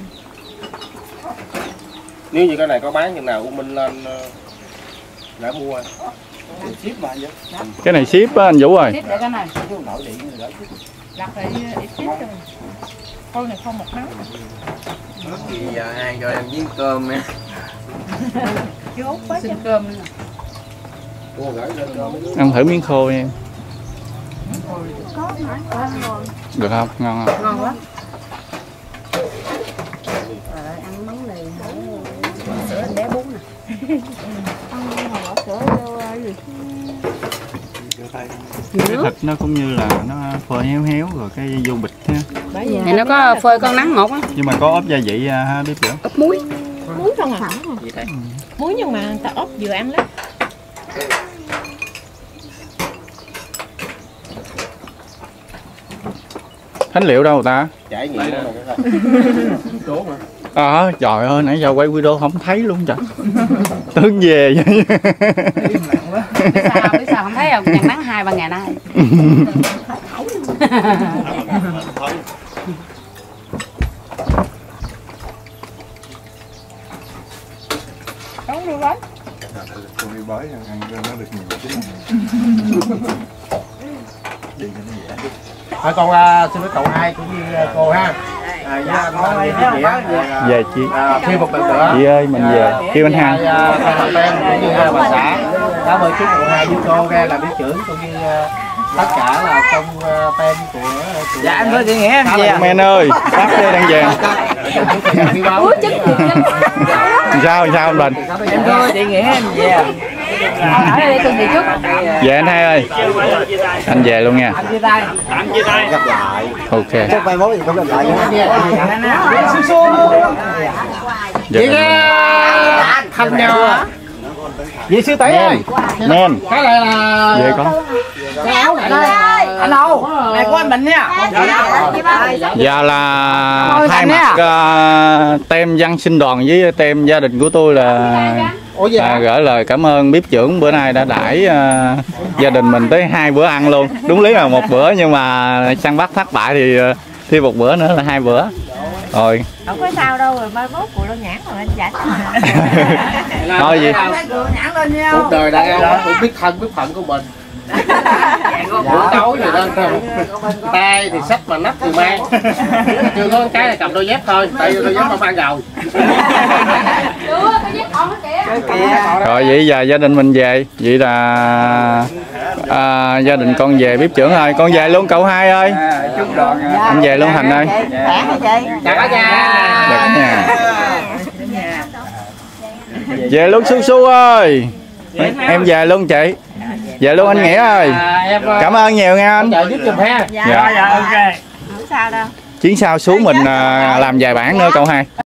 Nếu như cái này có bán chừng nào U Minh lên để mua. Ship mà vậy. Cái này ship á anh Vũ ơi. Tiếp để cái này. Nội điện rồi đó. Đặt lại ship rồi. Con này không một nắng. Thì giờ ai cho em với cơm nha. Chú Út quá Xin cơm. Ăn thử miếng khô em. Được không? Ngon không? Ngon quá. Ăn món này sữa anh bé bún nè. Ăn bỏ sữa vô gì? Cái thịt nó cũng như là nó phơi héo héo rồi cái vô bịch ha. Thì nó có phơi con nắng một á. Nhưng mà có ốp gia vị ha biết chưa? Ốp muối. Muối không à? Muối nhưng mà ta ốp vừa ăn đó. Thánh liệu đâu ta? Trải nghiệm Trời ơi, nãy giờ quay video không thấy luôn trời. Tướng về vậy. Biết sao không thấy không? Ngày nắng 2-3 ngày nay. Đóng luôn đấy. Con đi bới ăn nó được nhiều chứ. Đi cho nó dễ. Thôi con xin với cậu hai cũng như cô ha. Dạ, Về chị. Khi một lần nữa. Chị ơi mình về. Kêu anh Hai. Tên cũng như bà xã cảm ơn chúc cậu hai với cô ra làm biết trưởng cũng như tất cả là trong tên của. Dạ anh có chị Nghĩa em về. Men ơi, bác đây đang về. Sao anh Bình? Em thưa chị Nghĩa em về. Ở đây tôi về trước. Về anh Hai ơi. Anh về luôn nha. Anh chia tay. Anh chia tay. Gặp lại. Ok. Chắc mai mốt gì cũng gặp lại nha. Chị Thành nhau. Vậy sư tỷ ơi. Men. Cái này là Về con. Cái áo này anh đâu? Này của anh Bình nha. Dạ là thay mặt tem văn sinh đoàn với tem gia đình của tôi là gửi lời cảm ơn bếp trưởng bữa nay đã đãi gia đình mình tới 2 bữa ăn luôn. Đúng lý là 1 bữa nhưng mà săn bắt thất bại thì thêm 1 bữa nữa là 2 bữa. Rồi. Không có sao đâu rồi mai mốt của Lô Nhãn rồi anh giải. Thôi gì? cuộc đời đàn ông cũng biết thân biết phận của mình. Bữa tối thì lên tay thì xách mà nắp thì mang. Chưa có cái là cầm đôi dép thôi, tại vì đôi dép không ăn rồi. Rồi vậy giờ gia đình mình về. Vậy là gia đình con về bếp trưởng ơi. Con về luôn cậu Hai ơi. Anh về luôn Thành ơi. Chào cả nhà. Về luôn Su Su ơi. Em về luôn chị. Về luôn anh Nghĩa ơi. Cảm ơn nhiều nha anh. Giúp giùm ha. Dạ. Không sao đâu. Chuyến sau xuống mình làm vài bản nữa cậu Hai.